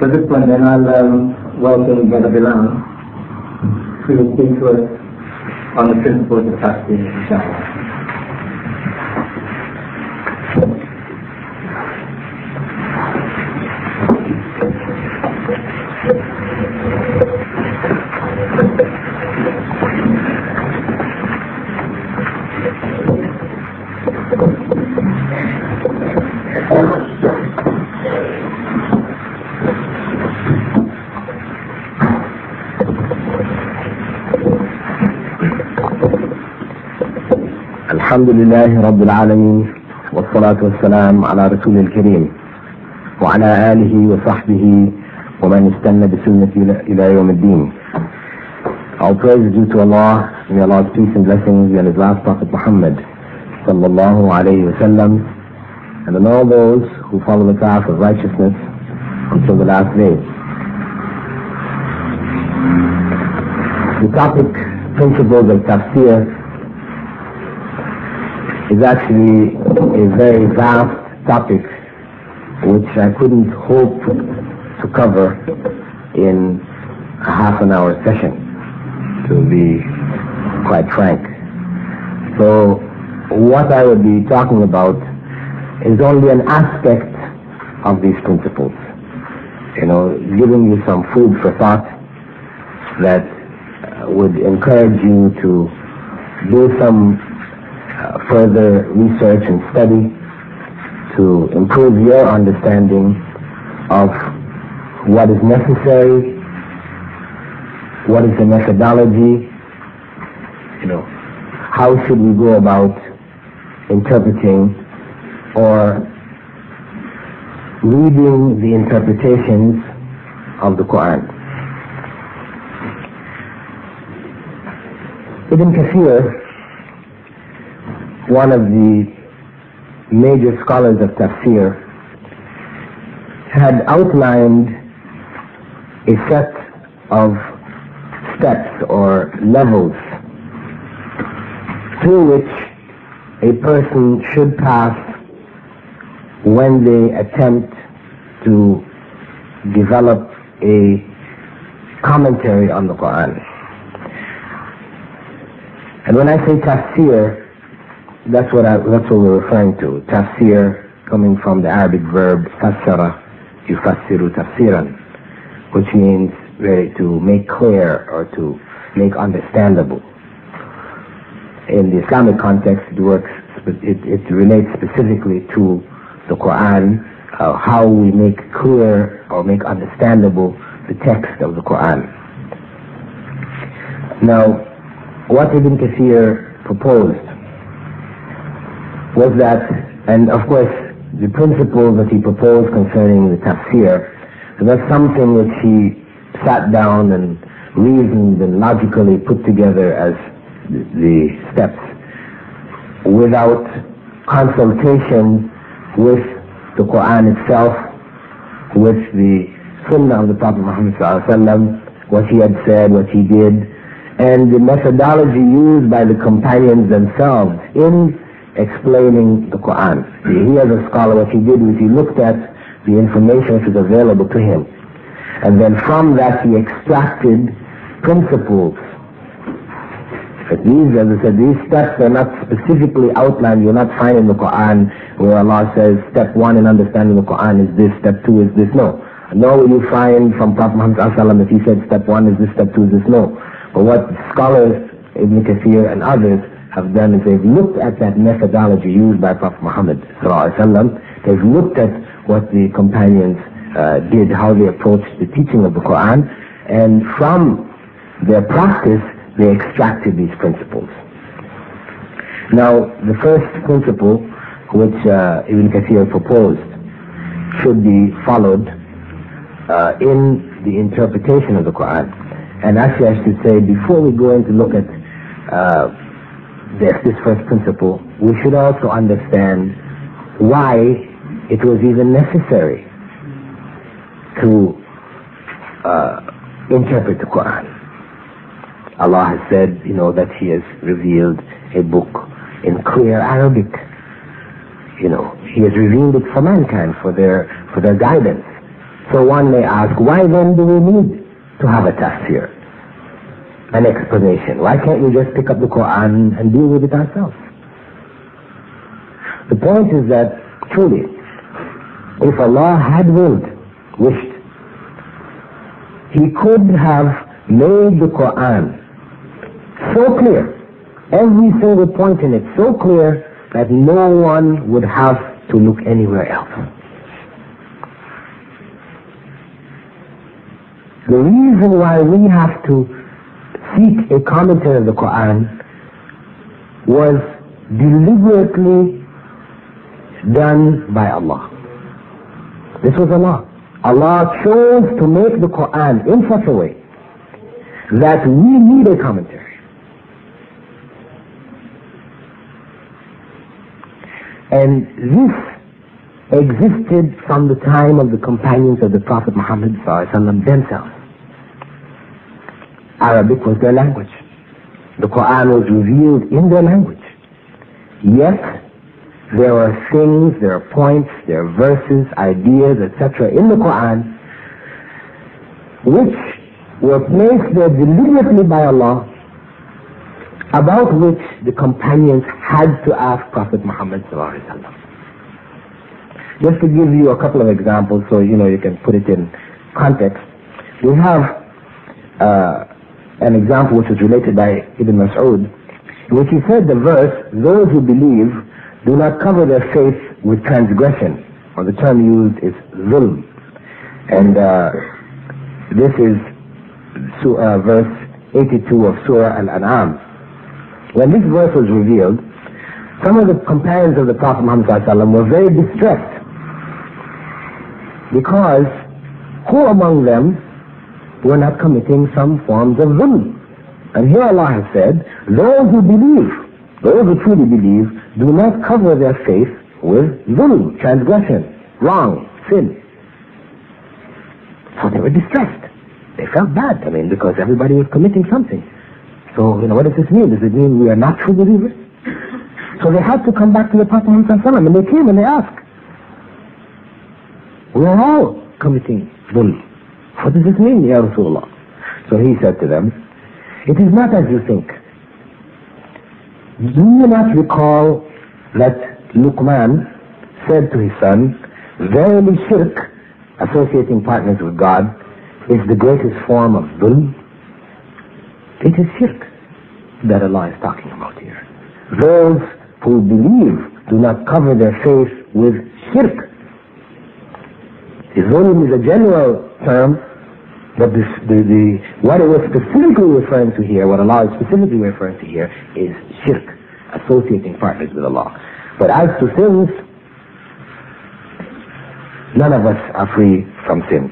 After this one, then I'll welcome Brother Bilal, who will speak to us on the principles of Tafsir, inshallah. الحمد لله رب العالمين والصلاة والسلام على رسول الكريم وعلى آله وصحبه ومن استنى بسنة إلى يوم الدين. All praise is due to Allah. May Allah's peace and blessings be on His last Prophet Muhammad sallallahu alayhi wa sallam, and on all those who follow the path of righteousness until the last day. The topic, principles of tafsir, is actually a very vast topic which I couldn't hope to cover in a half an hour session, to be quite frank. So what I would be talking about is only an aspect of these principles. Giving you some food for thought that would encourage you to do some further research and study to improve your understanding of what is necessary, what is the methodology, how should we go about interpreting or reading the interpretations of the Quran. Ibn Kathir, one of the major scholars of tafsir, had outlined a set of steps or levels through which a person should pass when they attempt to develop a commentary on the Quran. And when I say tafsir, that's what we're referring to. Tafsir, coming from the Arabic verb fassara, yufassiru tafsiran, which means really to make clear or to make understandable. In the Islamic context, it relates specifically to the Quran, how we make clear or make understandable the text of the Quran. Now, what Ibn Kathir proposed was that, and of course the principles that he proposed concerning the tafsir, that's something which he sat down and reasoned and logically put together as the steps without consultation with the Quran itself, with the Sunnah of the Prophet Muhammad ﷺ, what he had said, what he did, and the methodology used by the companions themselves in explaining the Quran. He, as a scholar, what he did was he looked at the information which was available to him, and then from that he extracted principles. But these, as I said, these steps are not specifically outlined. You'll not find in the Quran where Allah says step 1 in understanding the Quran is this, step 2 is this. No. Nor will you find from Prophet Muhammad ﷺ that he said step 1 is this, step 2 is this. No. But what scholars, Ibn Kathir and others, have done is they've looked at that methodology used by Prophet Muhammad ﷺ. They've looked at what the companions did, how they approached the teaching of the Quran, and from their practice they extracted these principles. Now, the first principle which Ibn Kathir proposed should be followed in the interpretation of the Quran. And actually I should say, before we go in to look at this first principle, we should also understand why it was even necessary to interpret the Quran. Allah has said, that He has revealed a book in clear Arabic. He has revealed it for mankind, for their guidance. So one may ask, why then do we need to have a tafsir, an explanation? Why can't we just pick up the Quran and deal with it ourselves? The point is that, truly, if Allah had wished, He could have made the Quran so clear, every single point in it so clear, that no one would have to look anywhere else. The reason why we have to seek a commentary of the Quran was deliberately done by Allah. This was Allah. Allah chose to make the Quran in such a way that we need a commentary. And this existed from the time of the companions of the Prophet Muhammad themselves. Arabic was their language. The Quran was revealed in their language. Yet, there are things, there are points, there are verses, ideas, etc. in the Quran which were placed there deliberately by Allah, about which the companions had to ask Prophet Muhammad ﷺ. Just to give you a couple of examples so you can put it in context. We have an example which is related by Ibn Mas'ud, in which he said the verse, those who believe do not cover their faith with transgression, or the term used is zulm. And this is verse 82 of Surah Al-An'am. When this verse was revealed, some of the companions of the Prophet Muhammad ﷺ were very distressed, because who among them were not committing some forms of zulm? And here Allah has said, those who believe, those who truly believe, do not cover their faith with zulm, transgression, wrong, sin. So they were distressed. They felt bad, because everybody was committing something. So, what does this mean? Does it mean we are not true believers? So they had to come back to the Prophet Muhammad ﷺ, and they came and they asked, we are all committing zulm. What does this mean, Ya Rasulullah? So he said to them, it is not as you think. Do you not recall that Luqman said to his son, verily shirk, associating partners with God, is the greatest form of zulm? It is shirk that Allah is talking about here. Those who believe do not cover their faith with shirk. Zulm is a general term, but what it was specifically referring to here, what Allah is specifically referring to here, is shirk, associating partners with Allah. But as to sins, none of us are free from sin.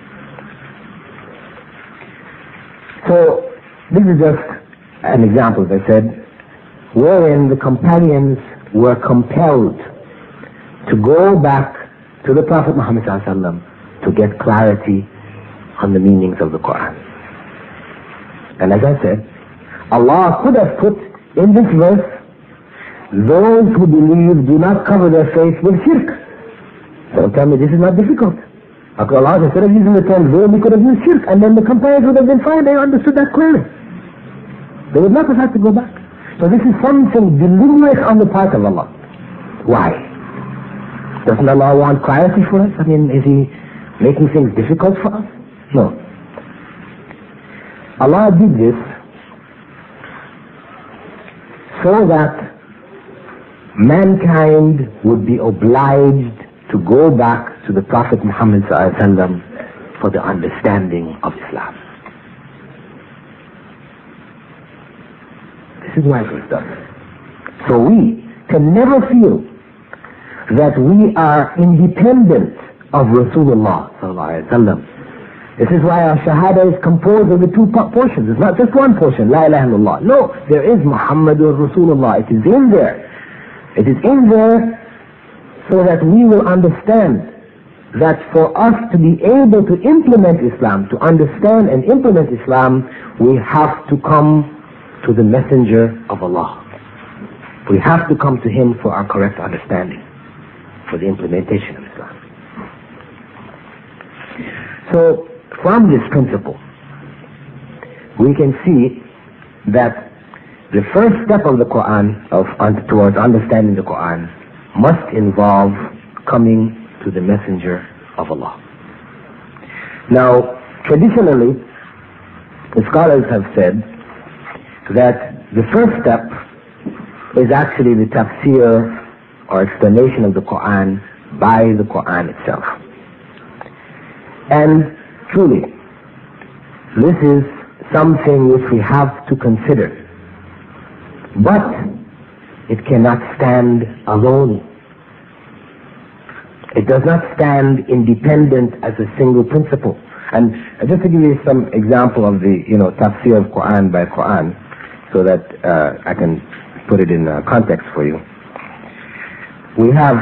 So, this is just an example, as I said, wherein the companions were compelled to go back to the Prophet Muhammad ﷺ to get clarity on the meanings of the Quran. And as I said, Allah could have put in this verse, those who believe do not cover their faith with shirk. Don't tell me this is not difficult. Allah, instead of using the term zulm, He could have used shirk, and then the companions would have been fine. They understood that clearly. They would not have had to go back. So this is something deliberate on the part of Allah. Why? Doesn't Allah want clarity for us? Is He making things difficult for us? No. Allah did this so that mankind would be obliged to go back to the Prophet Muhammad ﷺ for the understanding of Islam. This is why it was done. So we can never feel that we are independent of Rasulullah ﷺ. This is why our Shahada is composed of the two portions. It's not just one portion, La ilaha illallah. No, there is Muhammadur Rasulullah. It is in there. It is in there so that we will understand that for us to be able to implement Islam, to understand and implement Islam, we have to come to the Messenger of Allah. We have to come to Him for our correct understanding, for the implementation of Islam. So from this principle, we can see that the first step of the Quran, towards understanding the Quran, must involve coming to the Messenger of Allah. Now, traditionally, the scholars have said that the first step is actually the tafsir or explanation of the Quran by the Quran itself. And truly, this is something which we have to consider. But it cannot stand alone. It does not stand independent as a single principle. And just to give you some example of the, tafsir of Quran by Quran, so that I can put it in context for you. We have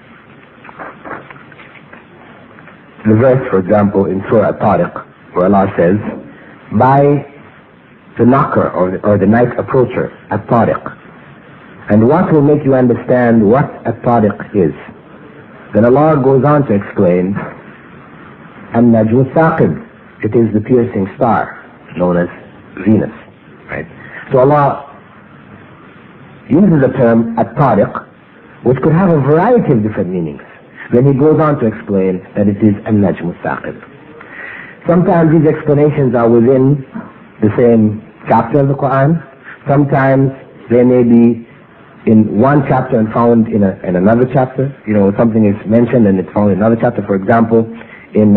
the verse, for example, in Surah At-Tariq, where Allah says, by the knocker or the night approacher, At-Tariq. And what will make you understand what At-Tariq is? Then Allah goes on to explain, An-Najmu Thaqib, it is the piercing star, known as Venus. Right? So Allah uses the term At-Tariq, which could have a variety of different meanings. Then He goes on to explain that it is An-Najmu Thaqib. Sometimes these explanations are within the same chapter of the Quran. Sometimes they may be in one chapter and found in another chapter. Something is mentioned and it's found in another chapter. For example, in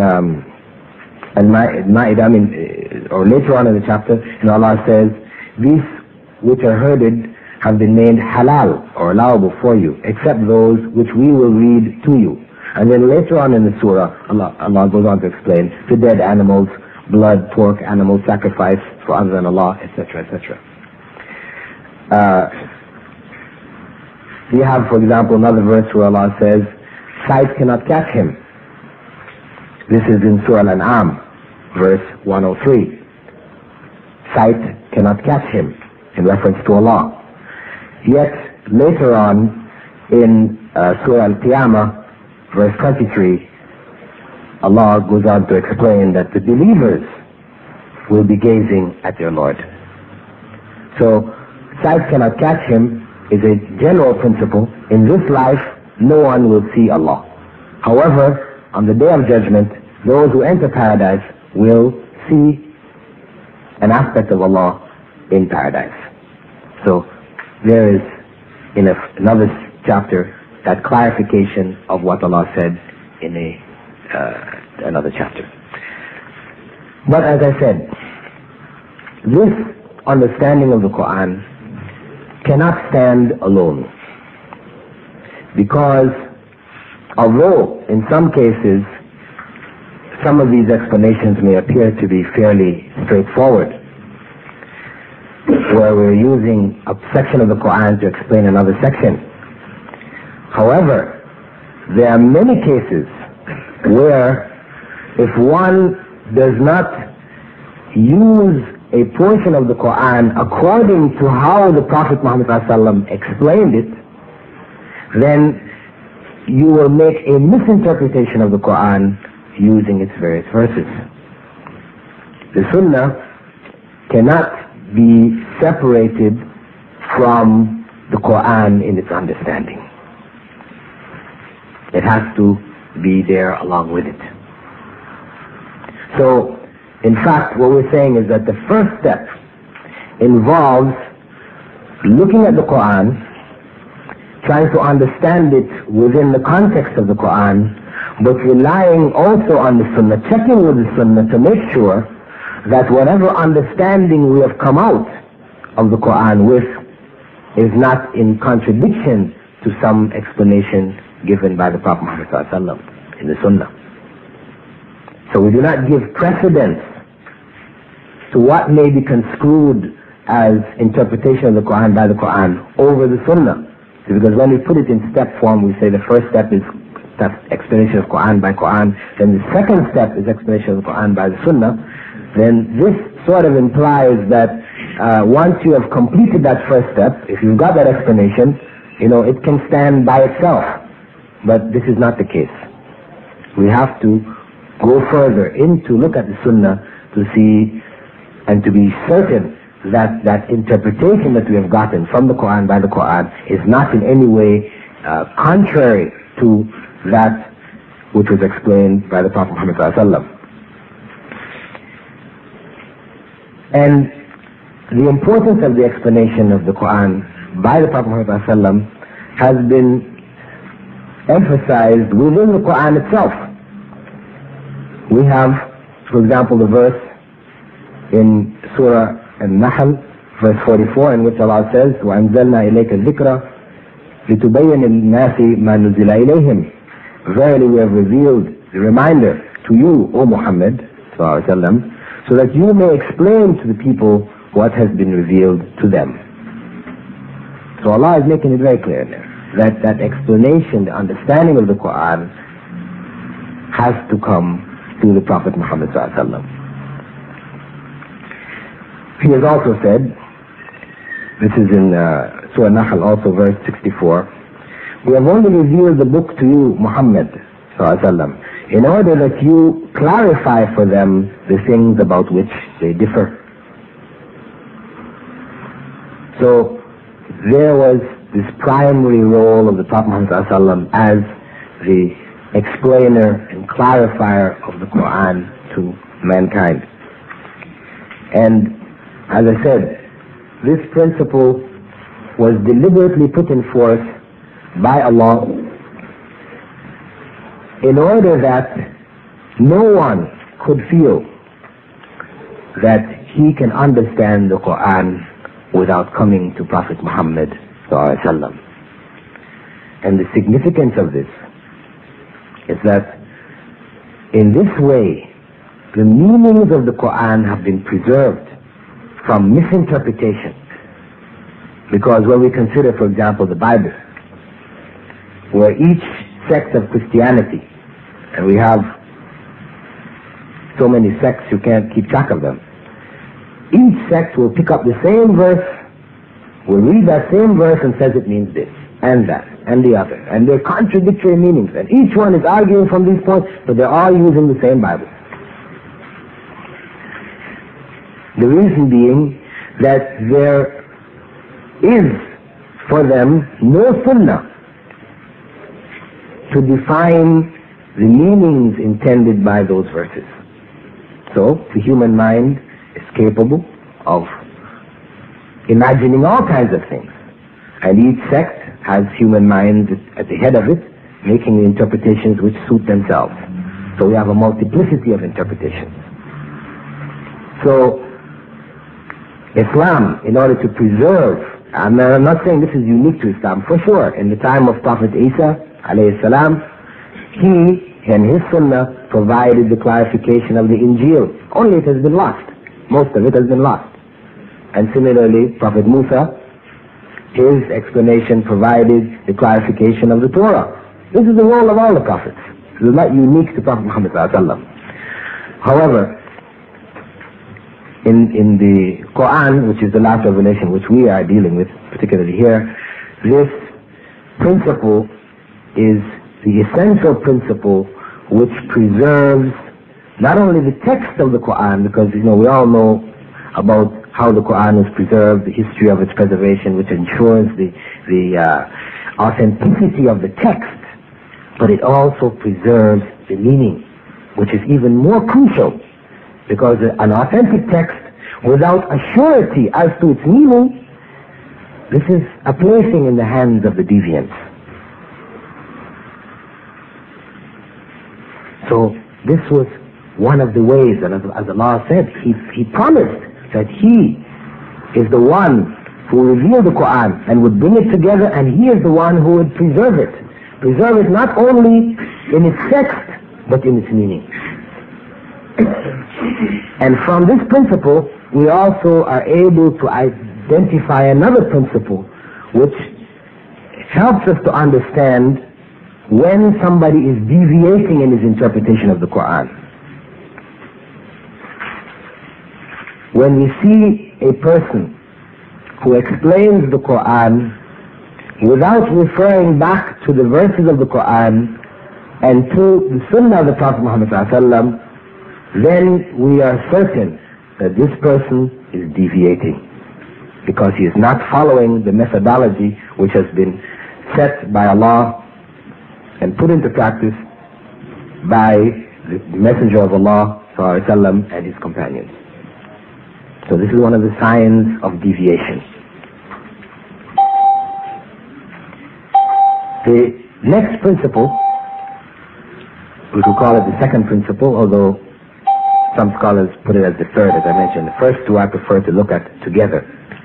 Ma'idah, or later on in the chapter, Allah says, these which are herded have been named halal or allowable for you, except those which we will read to you. And then later on in the surah, Allah goes on to explain the dead animals, blood, pork, animals, sacrifice for other than Allah, etc., etc. We have, for example, another verse where Allah says, sight cannot catch him. This is in Surah Al-An'am, verse 103. Sight cannot catch him, in reference to Allah. Yet, later on, in Surah Al-Qiyamah, verse 23, Allah goes on to explain that the believers will be gazing at their Lord. So, sight cannot catch him is a general principle. In this life, no one will see Allah. However, on the Day of Judgment, those who enter paradise will see an aspect of Allah in paradise. So, there is, in another chapter, that clarification of what Allah said in another chapter. But as I said, this understanding of the Quran cannot stand alone, because although in some cases some of these explanations may appear to be fairly straightforward, where we're using a section of the Quran to explain another section, however, there are many cases where if one does not use a portion of the Quran according to how the Prophet Muhammad ﷺ explained it, then you will make a misinterpretation of the Quran using its various verses. The Sunnah cannot be separated from the Quran in its understanding. It has to be there along with it. So, in fact, what we're saying is that the first step involves looking at the Quran, trying to understand it within the context of the Quran, but relying also on the Sunnah, checking with the Sunnah to make sure that whatever understanding we have come out of the Quran with is not in contradiction to some explanation given by the Prophet Muhammad ﷺ in the Sunnah. So we do not give precedence to what may be construed as interpretation of the Quran by the Quran over the Sunnah. Because when we put it in step form, we say the first step is explanation of Quran by Quran, then the second step is explanation of the Quran by the Sunnah. Then this sort of implies that once you have completed that first step, if you've got that explanation, it can stand by itself. But this is not the case. We have to go further look at the Sunnah to see and to be certain that that interpretation that we have gotten from the Quran by the Quran is not in any way contrary to that which was explained by the Prophet Muhammad ﷺ. And the importance of the explanation of the Quran by the Prophet Muhammad ﷺ has been emphasized within the Quran itself. We have, for example, the verse in Surah An-Nahl, verse 44, in which Allah says, وَأَنزَلْنَا إِلَيْكَ الذِّكْرَ لِتُبَيِّنَ لِلنَّاسِ مَا نُزِلَ إِلَيْهِمْ. Verily we have revealed the reminder to you, O Muhammad, so that you may explain to the people what has been revealed to them. So Allah is making it very clear there that that explanation, the understanding of the Quran has to come through the Prophet Muhammad ﷺ. He has also said, this is in Surah Nahl also, verse 64, we have only revealed the book to you, Muhammad ﷺ, in order that you clarify for them the things about which they differ. So there was this primary role of the Prophet Muhammad ﷺ as the explainer and clarifier of the Quran to mankind. And as I said, this principle was deliberately put in force by Allah in order that no one could feel that he can understand the Quran without coming to Prophet Muhammad ﷺ. And the significance of this is that in this way the meanings of the Quran have been preserved from misinterpretation. Because when we consider, for example, the Bible, where each sect of Christianity, and we have so many sects you can't keep track of them, each sect will pick up the same verse, will read that same verse and says it means this, and that, and the other. And they're contradictory meanings, and each one is arguing from these points, but they're all using the same Bible. The reason being that there is for them no sunnah to define the meanings intended by those verses. So the human mind is capable of imagining all kinds of things, and each sect has human minds at the head of it, making the interpretations which suit themselves. So we have a multiplicity of interpretations. So Islam, in order to preserve, I'm not saying this is unique to Islam, for sure, in the time of Prophet Isa alayhi salam, he and his sunnah provided the clarification of the Injil. Only it has been lost. Most of it has been lost. And similarly, Prophet Musa, his explanation provided the clarification of the Torah. This is the role of all the prophets. It is not unique to Prophet Muhammad ﷺ. However, in the Quran, which is the last revelation which we are dealing with, particularly here, this principle is the essential principle which preserves not only the text of the Quran, because we all know about how the Quran was preserved, the history of its preservation, which ensures the authenticity of the text, but it also preserves the meaning, which is even more crucial, because an authentic text without a surety as to its meaning, this is a placing in the hands of the deviants. So this was one of the ways, and as Allah said, He promised that He is the one who revealed the Quran and would bring it together, and He is the one who would preserve it. Preserve it not only in its text, but in its meaning. And from this principle, we also are able to identify another principle which helps us to understand when somebody is deviating in his interpretation of the Quran. When we see a person who explains the Quran without referring back to the verses of the Quran, and through the Sunnah of the Prophet Muhammad ﷺ, then we are certain that this person is deviating, because he is not following the methodology which has been set by Allah and put into practice by the Messenger of Allah ﷺ and his companions. So this is one of the signs of deviation. The next principle, we could call it the second principle, although some scholars put it as the third, as I mentioned. The first two I prefer to look at together.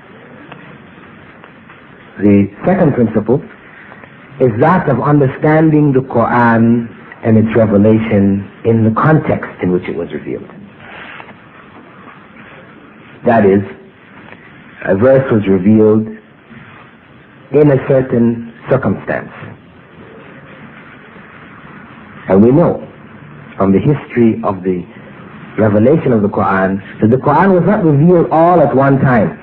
The second principle is that of understanding the Quran and its revelation in the context in which it was revealed. That is, a verse was revealed in a certain circumstance. And we know from the history of the revelation of the Quran that the Quran was not revealed all at one time.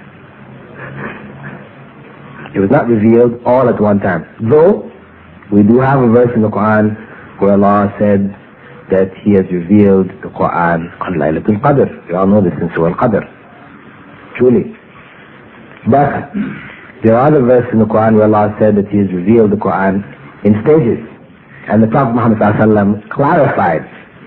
It was not revealed all at one time. Though we do have a verse in the Quran where Allah said that He has revealed the Quran on Laylatul Qadr. We all know this in Surah Al-Qadr. Truly. But there are other verses in the Quran where Allah said that He has revealed the Quran in stages. And the Prophet Muhammad ﷺ clarified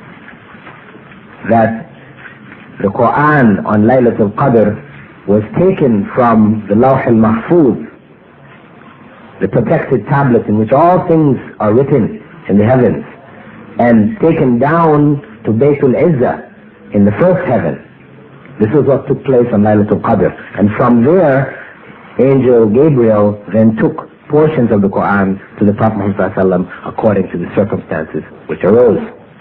that the Quran on Laylatul Qadr was taken from the Lawh al-Mahfuz, the protected tablet in which all things are written in the heavens, and taken down to Baytul Izzah in the first heaven. This is what took place on Laylatul Qadr. And from there, Angel Gabriel then took portions of the Quran to the Prophet Muhammad ﷺ according to the circumstances which arose.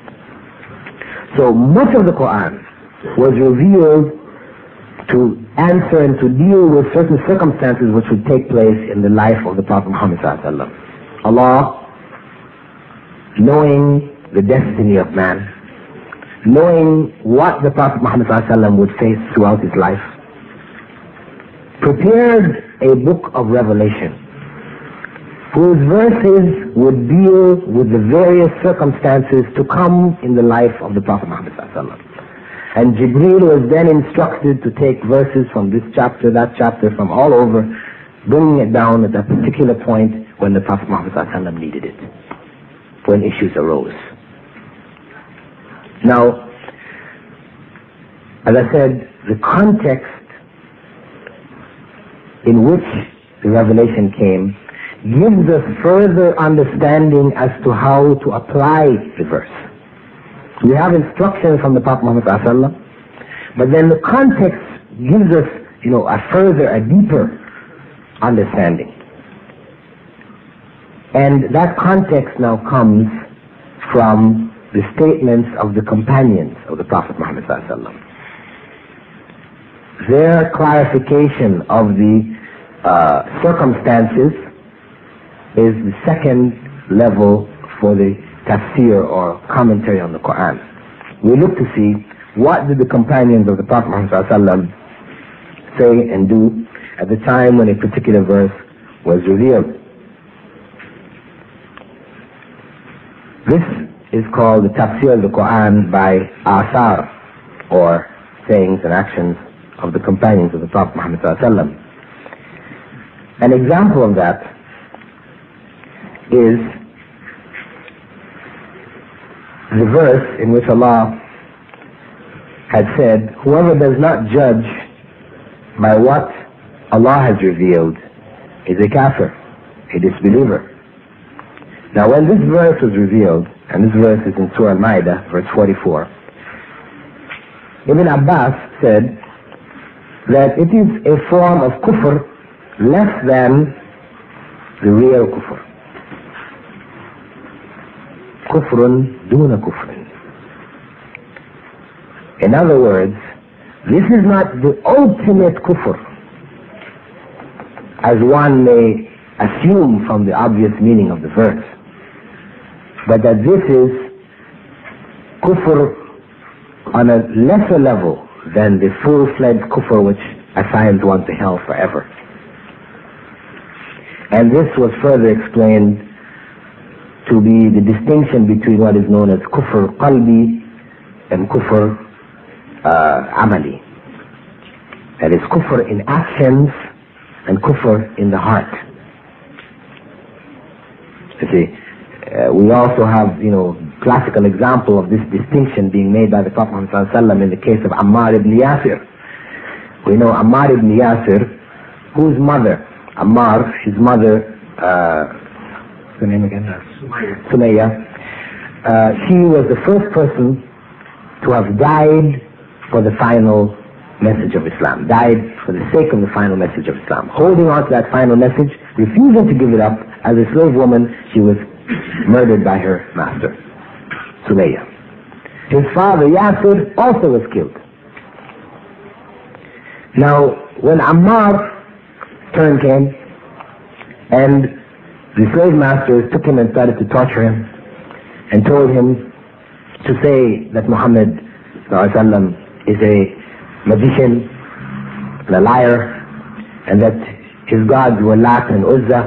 So much of the Quran was revealed to answer and to deal with certain circumstances which would take place in the life of the Prophet Muhammad ﷺ. Allah, knowing the destiny of man, knowing what the Prophet Muhammad ﷺ would face throughout his life, prepared a book of revelation whose verses would deal with the various circumstances to come in the life of the Prophet Muhammad ﷺ. And Jibreel was then instructed to take verses from this chapter, that chapter, from all over, bringing it down at a particular point when the Prophet Muhammad ﷺ needed it, when issues arose. Now, as I said, the context in which the revelation came gives us further understanding as to how to apply the verse. We have instructions from the Prophet Muhammad ﷺ, but then the context gives us, a deeper understanding. And that context now comes from the statements of the companions of the Prophet Muhammad ﷺ. Their clarification of the circumstances is the second level for the tafsir or commentary on the Quran. We look to see what did the companions of the Prophet Muhammad ﷺ say and do at the time when a particular verse was revealed. This is called the tafsir of the Quran by Athar, or sayings and actions of the companions of the Prophet Muhammad ﷺ. An example of that is the verse in which Allah had said, whoever does not judge by what Allah has revealed is a kafir, a disbeliever. Now when this verse was revealed, and this verse is in Surah Al-Ma'idah, verse 44, Ibn Abbas said that it is a form of kufr less than the real kufr. Kufrun duna kufrin. In other words, this is not the ultimate kufr, as one may assume from the obvious meaning of the verse, but that this is kufr on a lesser level than the full-fledged kufr which assigns one to hell forever. And this was further explained to be the distinction between what is known as kufr qalbi and kufr amali. That is kufr in actions and kufr in the heart. You see, we also have, classical example of this distinction being made by the Prophet ﷺ in the case of Ammar ibn Yasir. We know Ammar ibn Yasir, whose mother, Ammar, his mother, what's her name again? Sumayya. She was the first person to have died for the final message of Islam, died for the sake of the final message of Islam, holding on to that final message, refusing to give it up. As a slave woman, she was murdered by her master, Sumayya. His father, Yasir, also was killed. Now, when Ammar turn came, and the slave masters took him and started to torture him, and told him to say that Muhammad ﷺ is a magician and a liar, and that his gods were Lat and Uzza.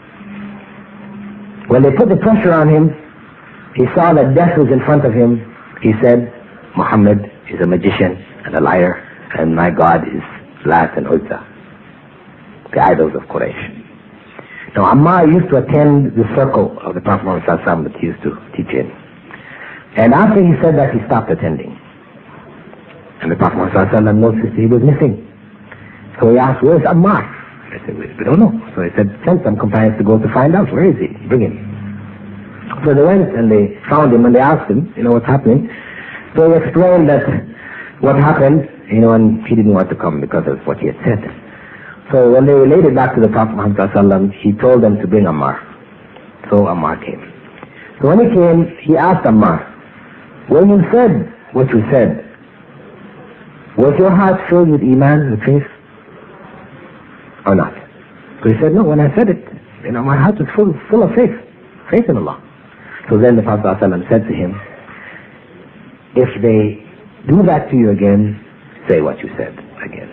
When they put the pressure on him, he saw that death was in front of him. He said, Muhammad is a magician and a liar, and my God is Lat and Uzza, the idols of Quraysh. Now Ammar used to attend the circle of the Prophet Muhammad ﷺ that he used to teach in. And after he said that, he stopped attending. And the Prophet Muhammad ﷺ noticed he was missing. So he asked, where's Ammar? I said, we don't know. So he said, send some companions to go to find out. Where is he? Bring him. So they went and they found him and they asked him, what's happening. So he explained that what happened, and he didn't want to come because of what he had said. So when they related back to the Prophet Muhammad ﷺ, he told them to bring Ammar. So Ammar came. So when he came, he asked Ammar, when you said what you said, was your heart filled with Iman, with faith, or not? So he said, no, when I said it, my heart was full of faith in Allah. So then the Prophet ﷺ said to him, if they do that to you again, say what you said again.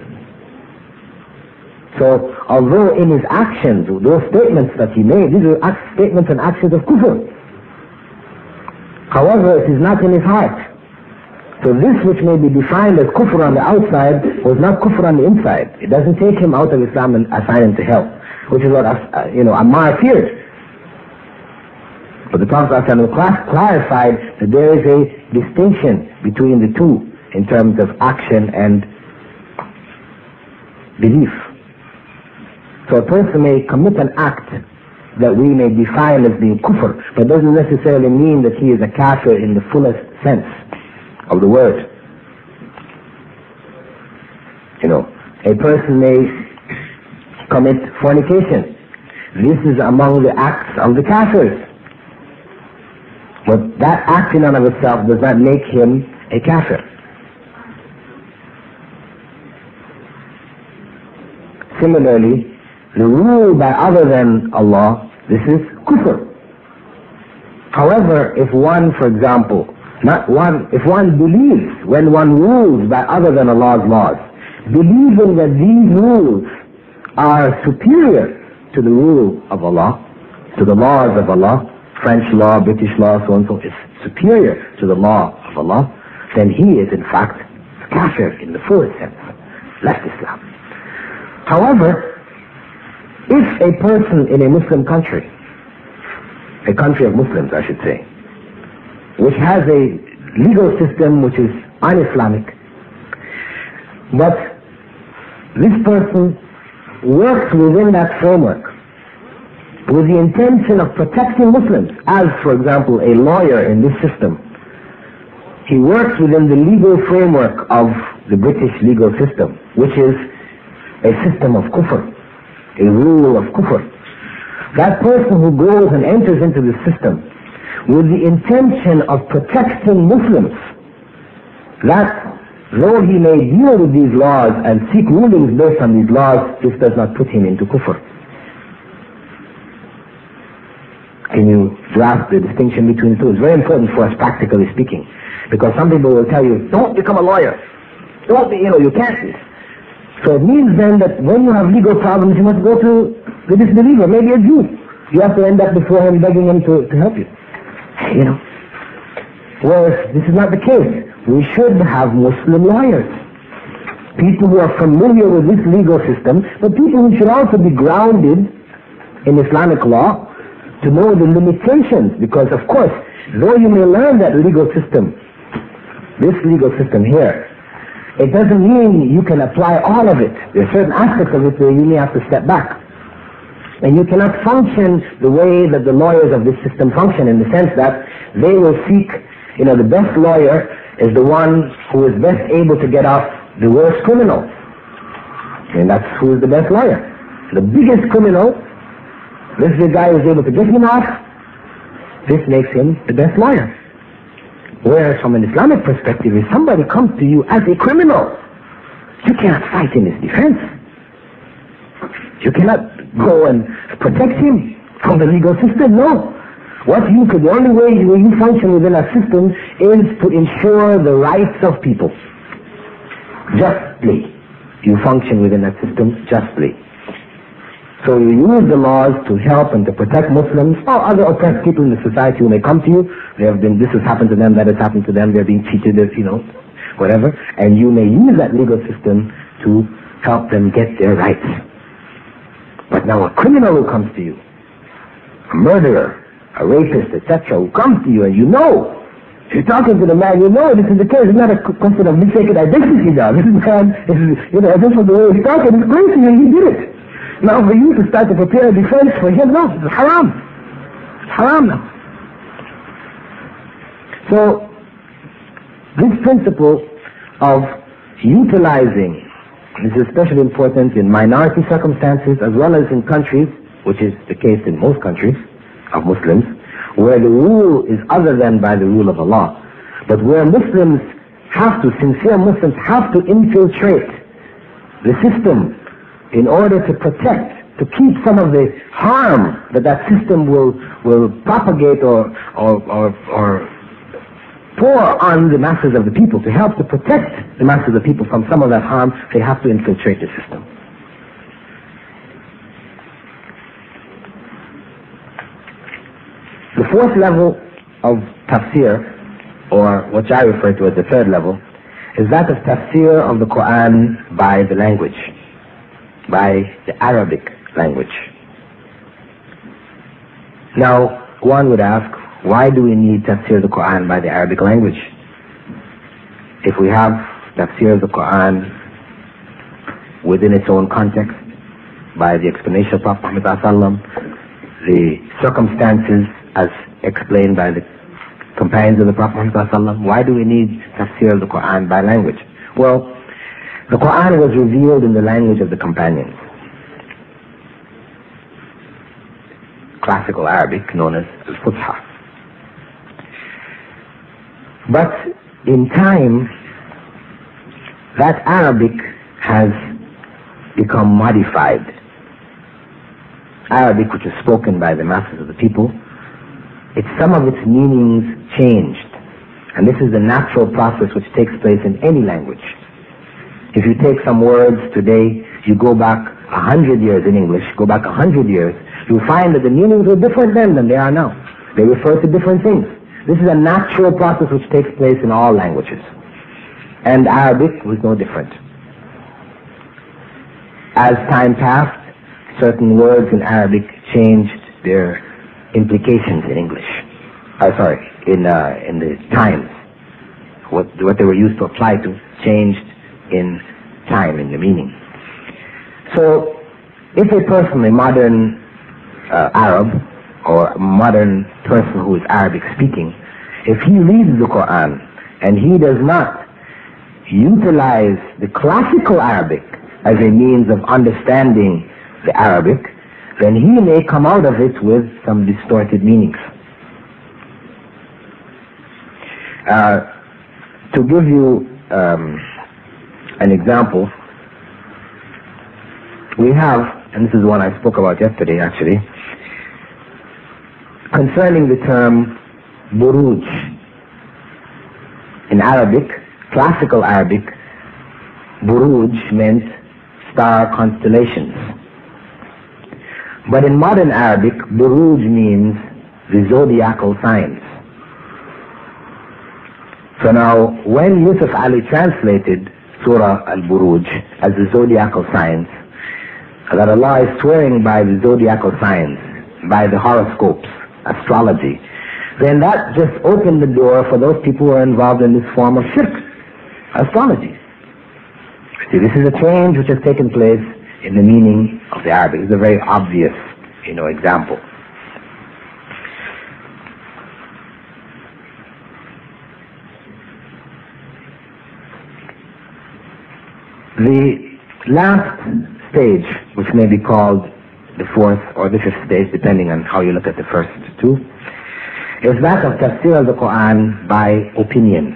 So, although in his actions, those statements that he made, these are statements and actions of kufr. However, it is not in his heart. So this which may be defined as kufr on the outside was not kufr on the inside. It doesn't take him out of Islam and assign him to hell, which is what Ammar feared. But the Prophet ﷺ clarified that there is a distinction between the two in terms of action and belief. So a person may commit an act that we may define as being kufr, but doesn't necessarily mean that he is a kafir in the fullest sense of the word. A person may commit fornication. This is among the acts of the kafirs. But that act in and of itself does not make him a kafir. Similarly, the rule by other than Allah, this is kufr. However, if one, for example, if one believes when one rules by other than Allah's laws, believing that these rules are superior to the rule of Allah, to the laws of Allah, French law, British law, so and so, is superior to the law of Allah, then he is in fact a kafir in the fullest sense, left Islam. However, if a person in a Muslim country, a country of Muslims I should say, which has a legal system which is un-Islamic, but this person works within that framework with the intention of protecting Muslims, as for example a lawyer in this system, he works within the legal framework of the British legal system, which is a system of kufr, a rule of kufr. That person who goes and enters into the system with the intention of protecting Muslims, that though he may deal with these laws and seek rulings based on these laws, this does not put him into kufr. Can you grasp the distinction between the two? It's very important for us, practically speaking, because some people will tell you, don't become a lawyer. Don't be, you can't. So it means then that when you have legal problems, you must go to the disbeliever, maybe a Jew. You have to end up before him begging him to help you. You know. Whereas this is not the case. We should have Muslim lawyers. People who are familiar with this legal system, but people who should also be grounded in Islamic law to know the limitations. Because of course, though you may learn that legal system, this legal system here, it doesn't mean you can apply all of it. There are certain aspects of it where you may have to step back. And you cannot function the way that the lawyers of this system function, in the sense that they will seek, the best lawyer is the one who is best able to get off the worst criminal. And that's who is the best lawyer. The biggest criminal, this is the guy who is able to get him off. This makes him the best lawyer. Whereas from an Islamic perspective, if somebody comes to you as a criminal, you cannot fight in his defense. You cannot go and protect him from the legal system, no. The only way you function within a system is to ensure the rights of people. Justly. You function within that system justly. So you use the laws to help and to protect Muslims or other oppressed people in the society who may come to you. This has happened to them, that has happened to them, they're being cheated, whatever. And you may use that legal system to help them get their rights. But now a criminal who comes to you, a murderer, a rapist, etc., who comes to you and you're talking to the man, this is the case. It's not a question of mistaken identity now. This man, just from the way he's talking, it's crazy and he did it. Now for you to start to prepare a defense for him, no, it's haram. It's haram now. So, this principle of utilizing, this is especially important in minority circumstances as well as in countries, which is the case in most countries of Muslims, where the rule is other than by the rule of Allah, but where sincere Muslims have to infiltrate the system in order to protect, to keep some of the harm that system will propagate or pour on the masses of the people. To help to protect the masses of the people from some of that harm, they have to infiltrate the system. The fourth level of tafsir, or what I refer to as the third level, is that of tafsir of the Quran by the language, by the Arabic language. Now, one would ask, why do we need tafsir of the Quran by the Arabic language? If we have tafsir of the Quran within its own context, by the explanation of Prophet Muhammad ﷺ, the circumstances as explained by the companions of the Prophet Muhammad ﷺ, why do we need tafsir of the Quran by language? Well, the Quran was revealed in the language of the companions. Classical Arabic, known as al-Fusha. But in time, that Arabic has become modified. Arabic, which is spoken by the masses of the people, some of its meanings changed. And this is the natural process which takes place in any language. If you take some words today, you go back 100 years in English, go back 100 years, you'll find that the meanings were different then than they are now. They refer to different things. This is a natural process which takes place in all languages. And Arabic was no different. As time passed, certain words in Arabic changed their implications in English. In the times. What they were used to apply to changed in time, in the meaning. So, if a person, a modern Arab, or a modern person who is Arabic speaking, if he reads the Quran and he does not utilize the classical Arabic as a means of understanding the Arabic, then he may come out of it with some distorted meanings. To give you an example, we have, and this is one I spoke about yesterday actually, concerning the term buruj. In Arabic, classical Arabic, buruj meant star constellations. But in modern Arabic, buruj means the zodiacal signs. So now, when Yusuf Ali translated Surah Al-Buruj as the zodiacal signs, that Allah is swearing by the zodiacal signs, by the horoscopes, astrology, then that just opened the door for those people who are involved in this form of shirk, astrology. See, this is a change which has taken place in the meaning of the Arabic. It's a very obvious, example. The last stage, which may be called the fourth or the fifth stage, depending on how you look at the first two, is that of tafsir of the Quran by opinion.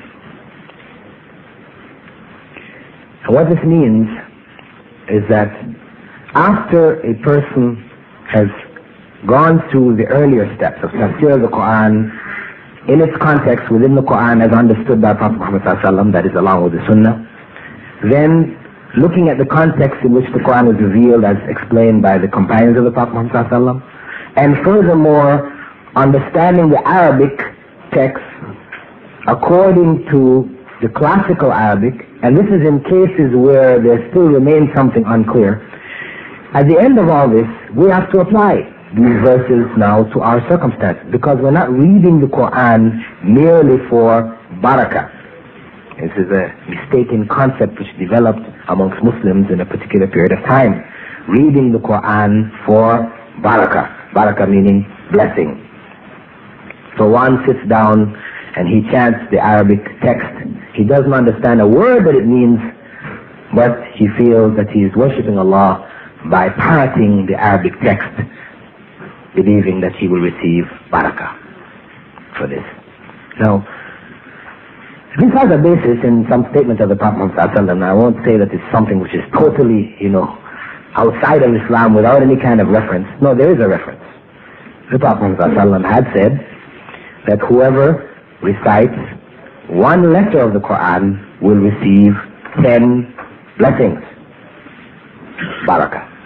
And what this means is that after a person has gone through the earlier steps of tafsir of the Quran in its context within the Quran as understood by Prophet Muhammad ﷺ, that is along with the Sunnah, then looking at the context in which the Quran was revealed as explained by the companions of the Prophet Muhammad ﷺ, and furthermore understanding the Arabic text according to the classical Arabic, and this is in cases where there still remains something unclear. At the end of all this, we have to apply these verses now to our circumstances, because we're not reading the Quran merely for barakah. This is a mistaken concept which developed amongst Muslims in a particular period of time. Reading the Quran for barakah. Barakah meaning blessing. So one sits down and he chants the Arabic text. He doesn't understand a word that it means, but he feels that he is worshipping Allah by parroting the Arabic text, believing that he will receive barakah for this. Now, this has a basis in some statements of the Prophet Muhammad ﷺ. I won't say that it's something which is totally, outside of Islam without any kind of reference. No, there is a reference. The Prophet Muhammad ﷺ had said that whoever recites one letter of the Quran will receive 10 blessings. Barakah.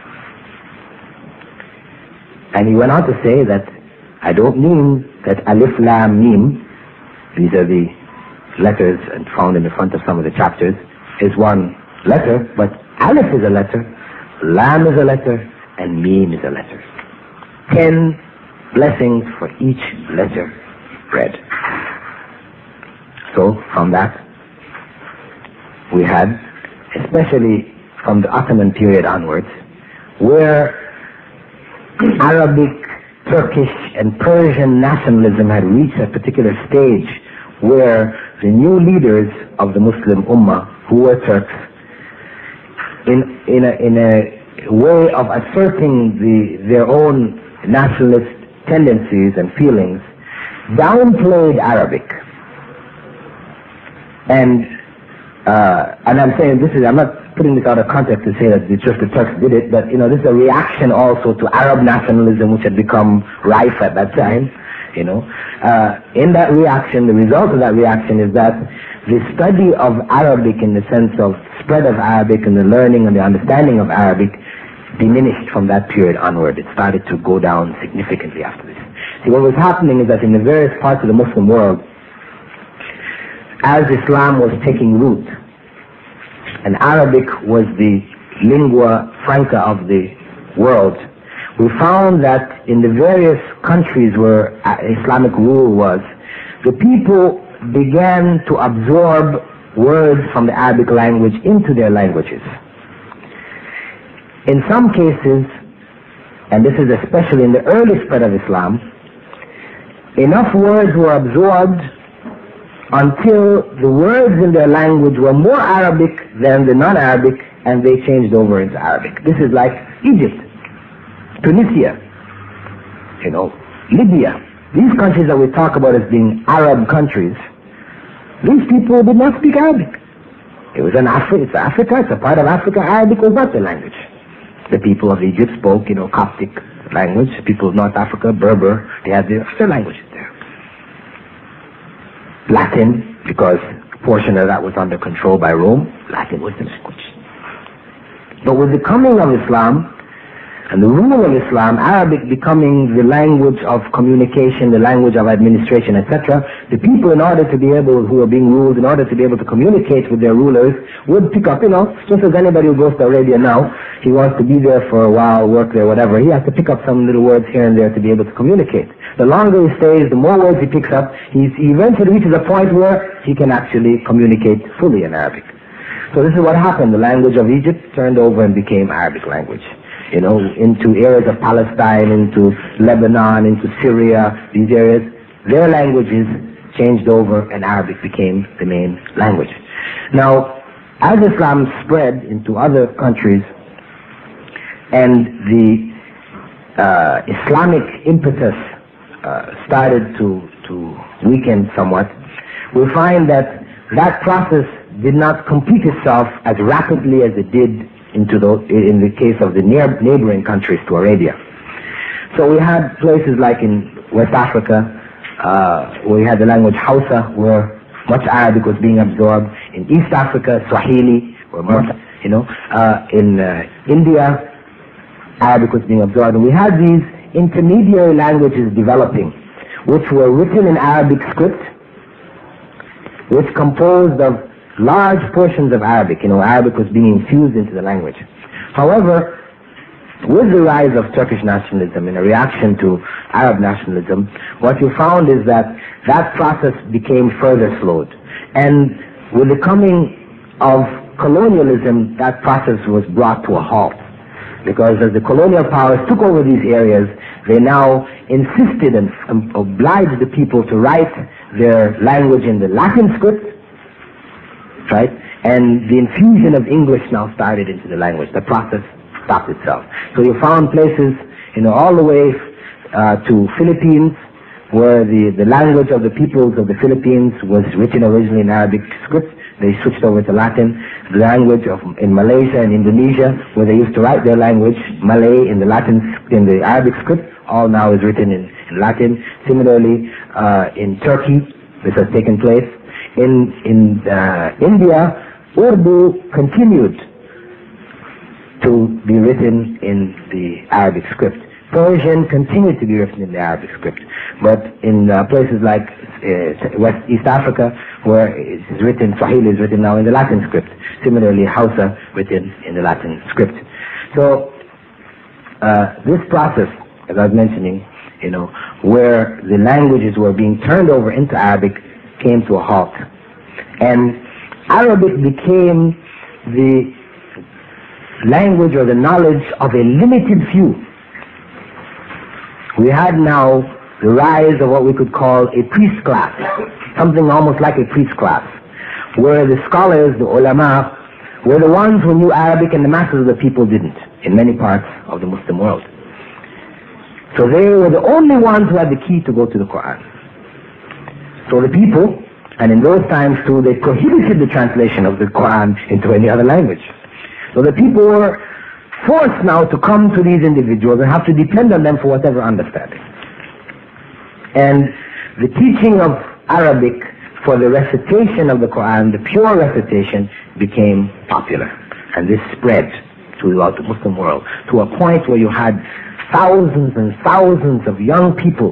And he went on to say that I don't mean that Alif Lam Mim, these are the letters and found in the front of some of the chapters, is one letter, but Alif is a letter, Lam is a letter, and Mim is a letter. 10 blessings for each letter read. So from that we had, especially from the Ottoman period onwards, where Arabic, Turkish and Persian nationalism had reached a particular stage where the new leaders of the Muslim Ummah, who were Turks, in a way of asserting their own nationalist tendencies and feelings, downplayed Arabic. And I'm saying this is, I'm not putting this out of context to say that it's just the Turks did it, but this is a reaction also to Arab nationalism which had become rife at that time. In that reaction, the result of that reaction is that the study of Arabic in the sense of spread of Arabic and the learning and the understanding of Arabic diminished from that period onward. It started to go down significantly after this. See, what was happening is that in the various parts of the Muslim world, as Islam was taking root, and Arabic was the lingua franca of the world, we found that in the various countries where Islamic rule was, the people began to absorb words from the Arabic language into their languages. In some cases, and this is especially in the early spread of Islam, enough words were absorbed until the words in their language were more Arabic than the non-Arabic, and they changed over into Arabic. This is like Egypt, Tunisia, Libya. These countries that we talk about as being Arab countries, these people did not speak Arabic. It was it's Africa, it's a part of Africa. Arabic was not the language. The people of Egypt spoke, Coptic language. People of North Africa, Berber, they had their languages there. Latin, because a portion of that was under control by Rome, Latin was the language. But with the coming of Islam, and the rule of Islam, Arabic becoming the language of communication, the language of administration, etc., the people, in order to be able, who are being ruled, in order to be able to communicate with their rulers, would pick up, just as anybody who goes to Arabia now, he wants to be there for a while, work there, whatever, he has to pick up some little words here and there to be able to communicate. The longer he stays, the more words he picks up, he eventually reaches a point where he can actually communicate fully in Arabic. So this is what happened. The language of Egypt turned over and became Arabic language. Into areas of Palestine, into Lebanon, into Syria, these areas, their languages changed over and Arabic became the main language. Now, as Islam spread into other countries and the Islamic impetus started to weaken somewhat, we find that process did not complete itself as rapidly as it did in the case of the neighboring countries to Arabia. So we had places like in West Africa, where we had the language Hausa, where much Arabic was being absorbed. In East Africa, Swahili, where much, in India, Arabic was being absorbed. And we had these intermediary languages developing, which were written in Arabic script, which composed of large portions of Arabic. Arabic was being infused into the language. However, with the rise of Turkish nationalism in a reaction to Arab nationalism, what you found is that process became further slowed. And with the coming of colonialism, that process was brought to a halt. Because as the colonial powers took over these areas, they now insisted and obliged the people to write their language in the Latin script, right? And the infusion of English now started into the language. The process stopped itself. So you found places, all the way to Philippines, where the language of the peoples of the Philippines was written originally in Arabic script. They switched over to Latin. The language in Malaysia and Indonesia, where they used to write their language, Malay, in the Arabic script, all now is written in Latin. Similarly, in Turkey, this has taken place. In India, Urdu continued to be written in the Arabic script. Persian continued to be written in the Arabic script. But in places like East Africa, where it's written, Swahili is written now in the Latin script. Similarly, Hausa written in the Latin script. So this process, as I was mentioning, where the languages were being turned over into Arabic, came to a halt. And Arabic became the language or the knowledge of a limited few. We had now the rise of what we could call a priest class, something almost like a priest class, where the scholars, the ulama, were the ones who knew Arabic and the masses of the people didn't, in many parts of the Muslim world. So they were the only ones who had the key to go to the Quran. So the people, and in those times too, they prohibited the translation of the Quran into any other language. So the people were forced now to come to these individuals and have to depend on them for whatever understanding. And the teaching of Arabic for the recitation of the Quran, the pure recitation, became popular. And this spread throughout the Muslim world to a point where you had thousands and thousands of young people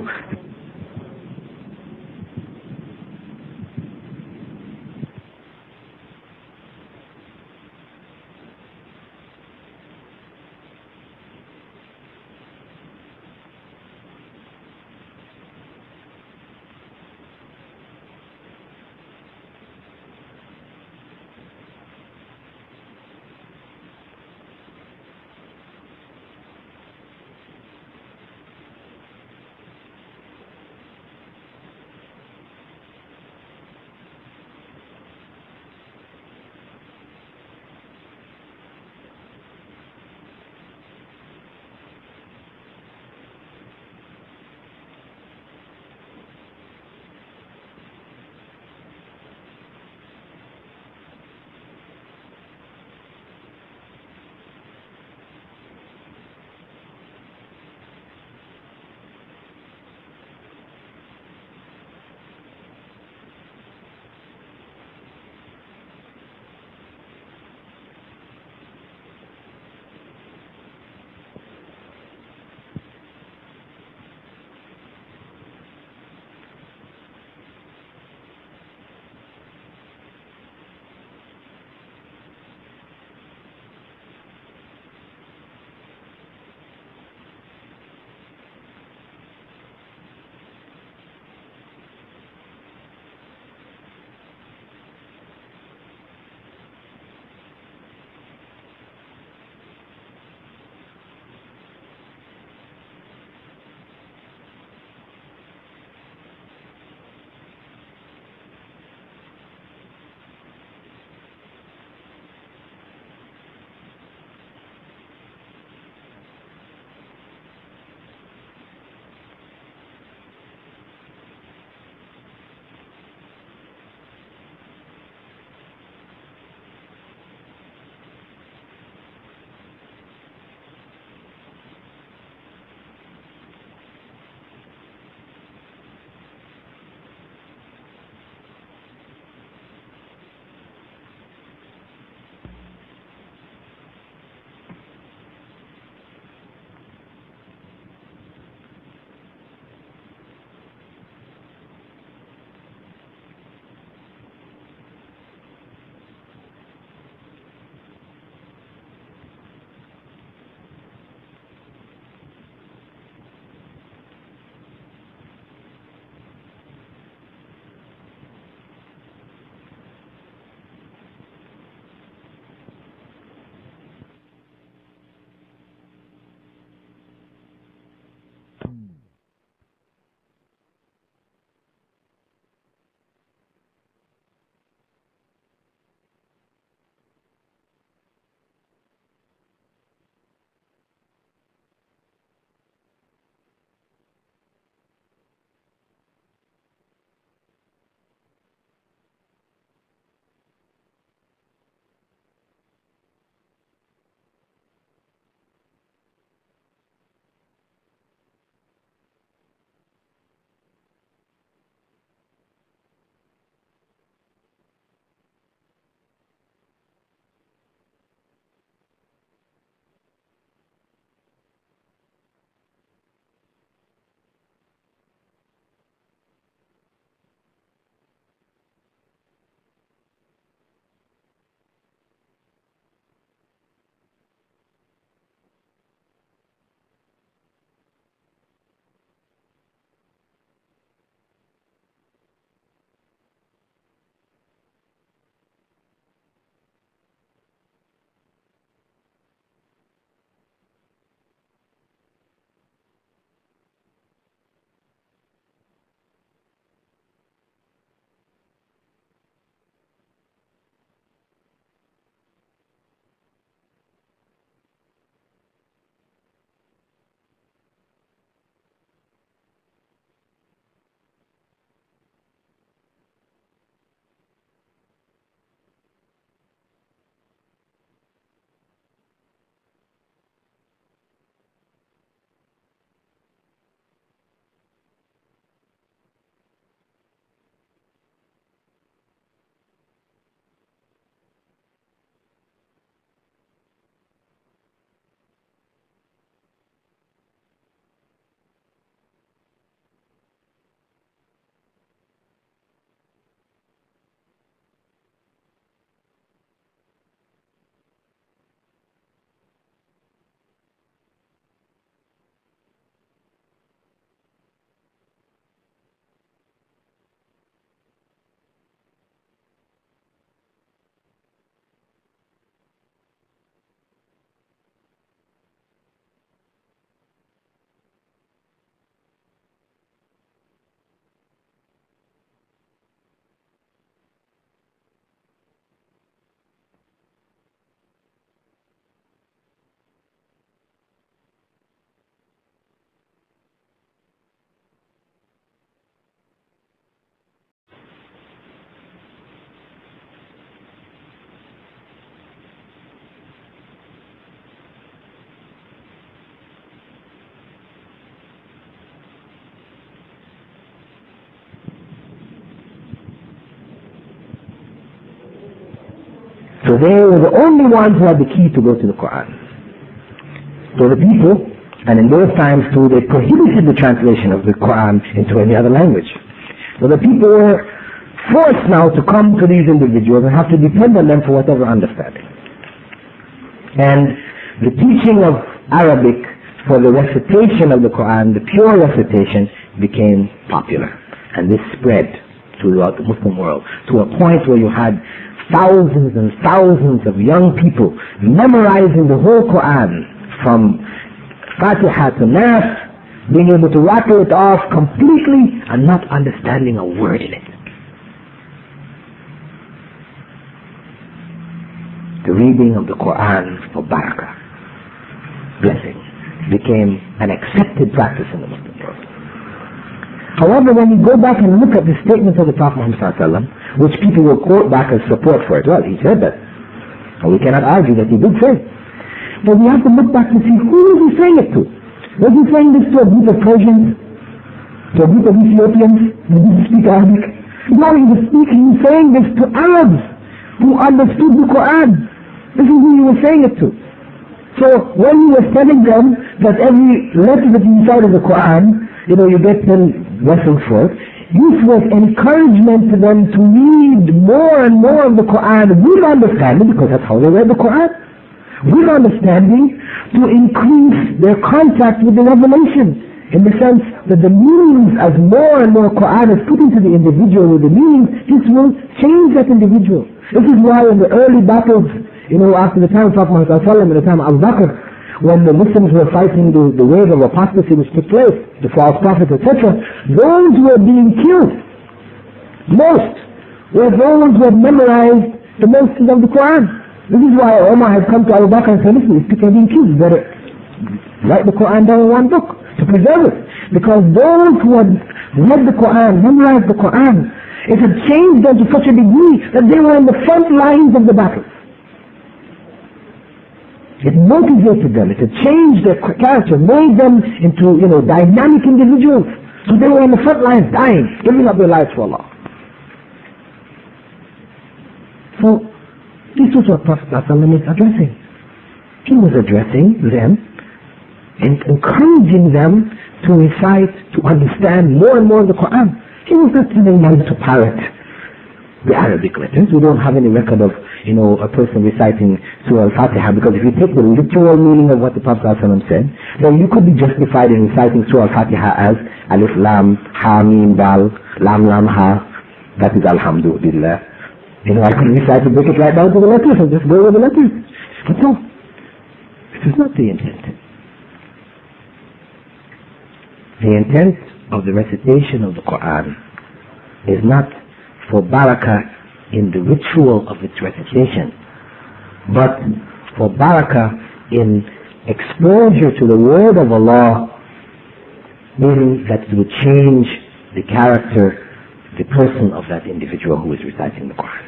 So they were the only ones who had the key to go to the Quran. So the people, and in those times too, they prohibited the translation of the Quran into any other language. So the people were forced now to come to these individuals and have to depend on them for whatever understanding. And the teaching of Arabic for the recitation of the Quran, the pure recitation, became popular. And this spread throughout the Muslim world to a point where you had thousands and thousands of young people memorizing the whole Quran from Fatiha to Nas, being able to rattle it off completely and not understanding a word in it. The reading of the Quran for barakah, blessing, became an accepted practice in the Muslim world. However, when you go back and look at the statement of the Prophet Muhammad ﷺ, which people will quote back as support for it, well, he said that. And we cannot argue that he did say it. But we have to look back and see who was he saying it to. Was he saying this to a group of Persians? To a group of Ethiopians who didn't speak Arabic? No, he was saying this to Arabs who understood the Quran. This is who he was saying it to. So when he was telling them that every letter that is inside of the Quran, you get 10 lessons for it, this was encouragement to them to read more and more of the Quran with understanding, because that's how they read the Quran, with understanding, to increase their contact with the revelation, in the sense that the meanings, as more and more Quran is put into the individual with the meanings, this will change that individual. This is why in the early battles, after the time of Prophet Muhammad, in the time of Abu Bakr, when the Muslims were fighting the wave of apostasy which took place, the false prophets, etc., those who were being killed most were those who had memorized the most of the Quran. This is why Umar had come to Abu Bakr and said, listen, these people are being killed, you better write the Quran down in one book to preserve it. Because those who had read the Quran, memorized the Quran, it had changed them to such a degree that they were in the front lines of the battle. It motivated them, it had changed their character, made them into, dynamic individuals. So they were in the front lines, dying, giving up their lives for Allah. So, this was what Prophet ﷺ is addressing. He was addressing them and encouraging them to recite, to understand more and more of the Quran. He was not telling them to parrot the Arabic letters. We don't have any record of a person reciting Surah Al-Fatiha, because if you take the literal meaning of what the Prophet ﷺ said, then you could be justified in reciting Surah Al-Fatiha as Alif Lam Ha Mim Dal Lam Lam Ha. That is Alhamdulillah. I could recite and break it right down to the letters and just go with the letters. But no, this is not the intent. The intent of the recitation of the Quran is not for barakah in the ritual of its recitation, but for barakah in exposure to the word of Allah, meaning that it would change the character, the person of that individual who is reciting the Quran.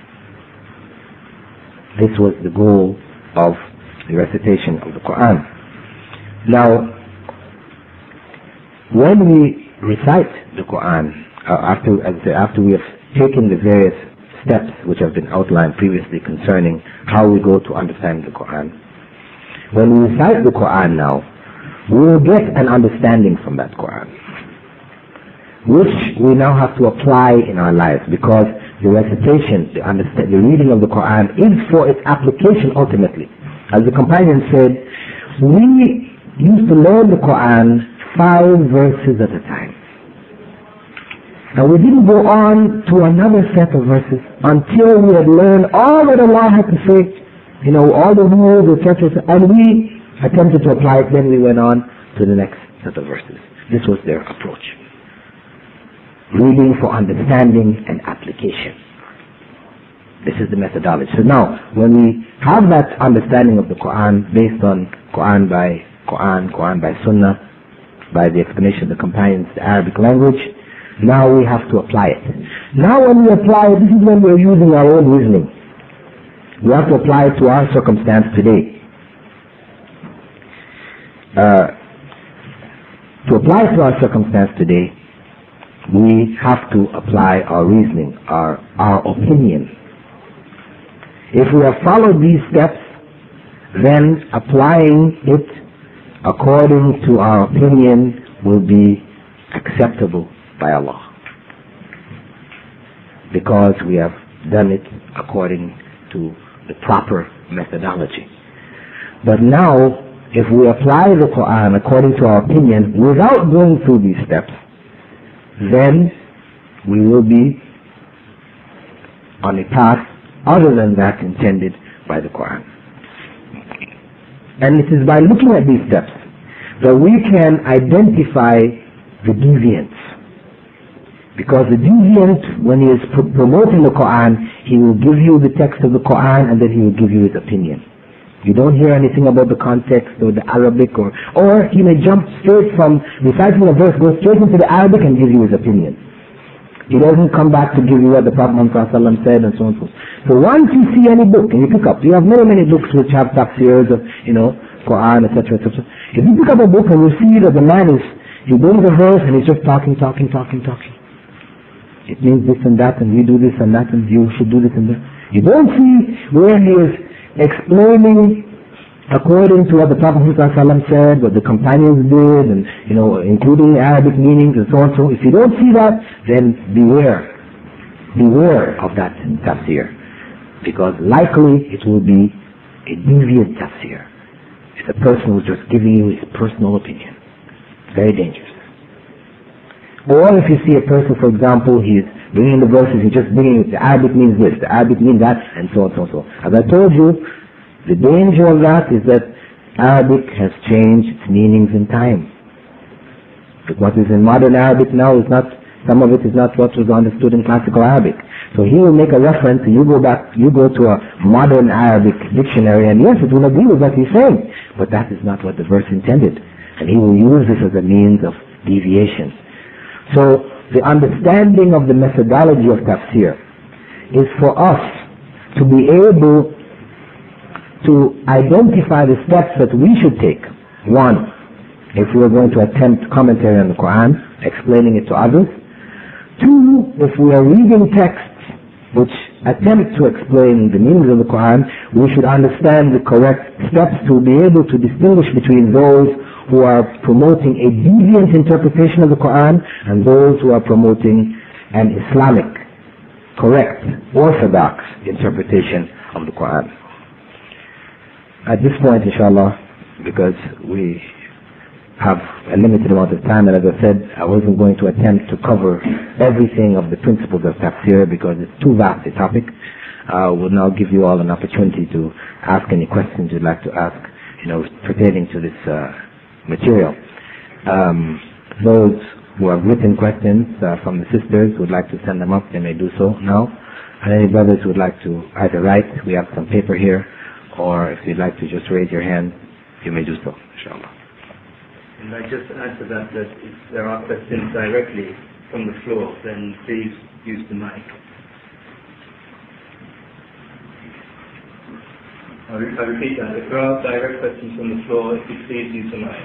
This was the goal of the recitation of the Quran. Now, when we recite the Quran, after we have taken the various steps which have been outlined previously concerning how we go to understand the Quran, when we recite the Quran now, we will get an understanding from that Quran, which we now have to apply in our lives, because the recitation, the reading of the Quran is for its application ultimately. As the companion said, we used to learn the Quran 5 verses at a time. And we didn't go on to another set of verses until we had learned all that Allah had to say, all the rules, etc. And we attempted to apply it, then we went on to the next set of verses. This was their approach. Reading for understanding and application. This is the methodology. So now, when we have that understanding of the Quran based on Quran by Sunnah, by the explanation of the companions, the Arabic language, now we have to apply it. Now when we apply it, this is when we're using our own reasoning. We have to apply it to our circumstance today. To apply it to our circumstance today, we have to apply our reasoning, our opinion. If we have followed these steps, then applying it according to our opinion will be acceptable by Allah, because we have done it according to the proper methodology. But now, if we apply the Quran according to our opinion without going through these steps, then we will be on a path other than that intended by the Quran. And it is by looking at these steps that we can identify the deviants. Because the deviant, when he is promoting the Quran, he will give you the text of the Quran and then he will give you his opinion. You don't hear anything about the context or the Arabic, or he may jump straight from reciting a verse, go straight into the Arabic and give you his opinion. He doesn't come back to give you what the Prophet Muhammad said and so on and so forth. So once you see any book and you pick up, you have many books which have tafsirs of, Quran, etc., etc. If you pick up a book and you see that the man he brings a verse and he's just talking. It means this and that, and we do this and that, and you should do this and that. You don't see where he is explaining according to what the Prophet ﷺ said, what the companions did, and including Arabic meanings and so on. So if you don't see that, then beware of that tafsir, because likely it will be a deviant tafsir. It's a person who's just giving you his personal opinion. Very dangerous. Or if you see a person, for example, he's bringing the verses, he's just bringing it, the Arabic means this, the Arabic means that, and so on, so on, so on. As I told you, the danger of that is that Arabic has changed its meanings in time. But what is in modern Arabic now is not, some of it is not what was understood in classical Arabic. So he will make a reference, and you go to a modern Arabic dictionary, and yes, it will agree with what he's saying, but that is not what the verse intended. And he will use this as a means of deviation. So the understanding of the methodology of tafsir is for us to be able to identify the steps that we should take. One, if we are going to attempt commentary on the Quran, explaining it to others. Two, if we are reading texts which attempt to explain the meanings of the Quran, we should understand the correct steps to be able to distinguish between those who are promoting a deviant interpretation of the Quran and those who are promoting an Islamic, correct, orthodox interpretation of the Quran. At this point, inshallah, because we have a limited amount of time, and as I said, I wasn't going to attempt to cover everything of the principles of tafsir because it's too vast a topic. We'll now give you all an opportunity to ask any questions you'd like to ask, pertaining to this material. Those who have written questions from the sisters would like to send them up, they may do so now. And any brothers who would like to either write, we have some paper here, or if you'd like to just raise your hand, you may do so, inshallah. And I just add to that if there are questions directly from the floor, then please use the mic. I repeat that. If there are direct questions from the floor, if you please use the mic.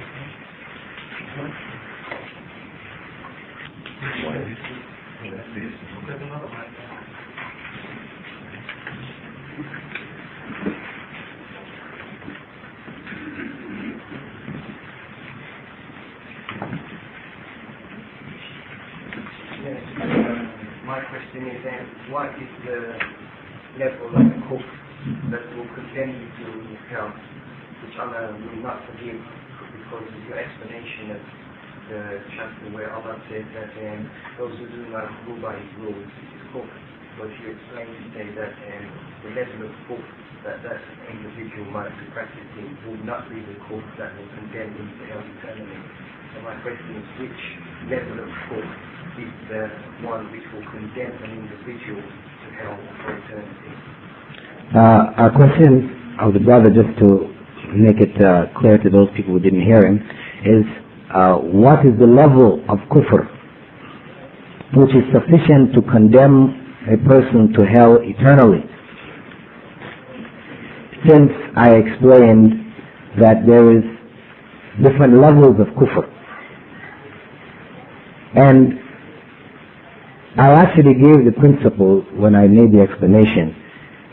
My question is then, what is the level of hope that will condemn you to hell, which Allah will not forgive because of your explanation of the chapter where Allah said that those who do not go by His rules is hope. But you explain to say that the level of hope that individual might be practicing will not be the hope that will condemn him to hell eternally. So my question is, which level of hope is the one which will condemn an individual to hell for eternity? Our question of the brother, just to make it clear to those people who didn't hear him, is what is the level of kufr which is sufficient to condemn a person to hell eternally? Since I explained that there is different levels of kufr, and I actually gave the principle when I made the explanation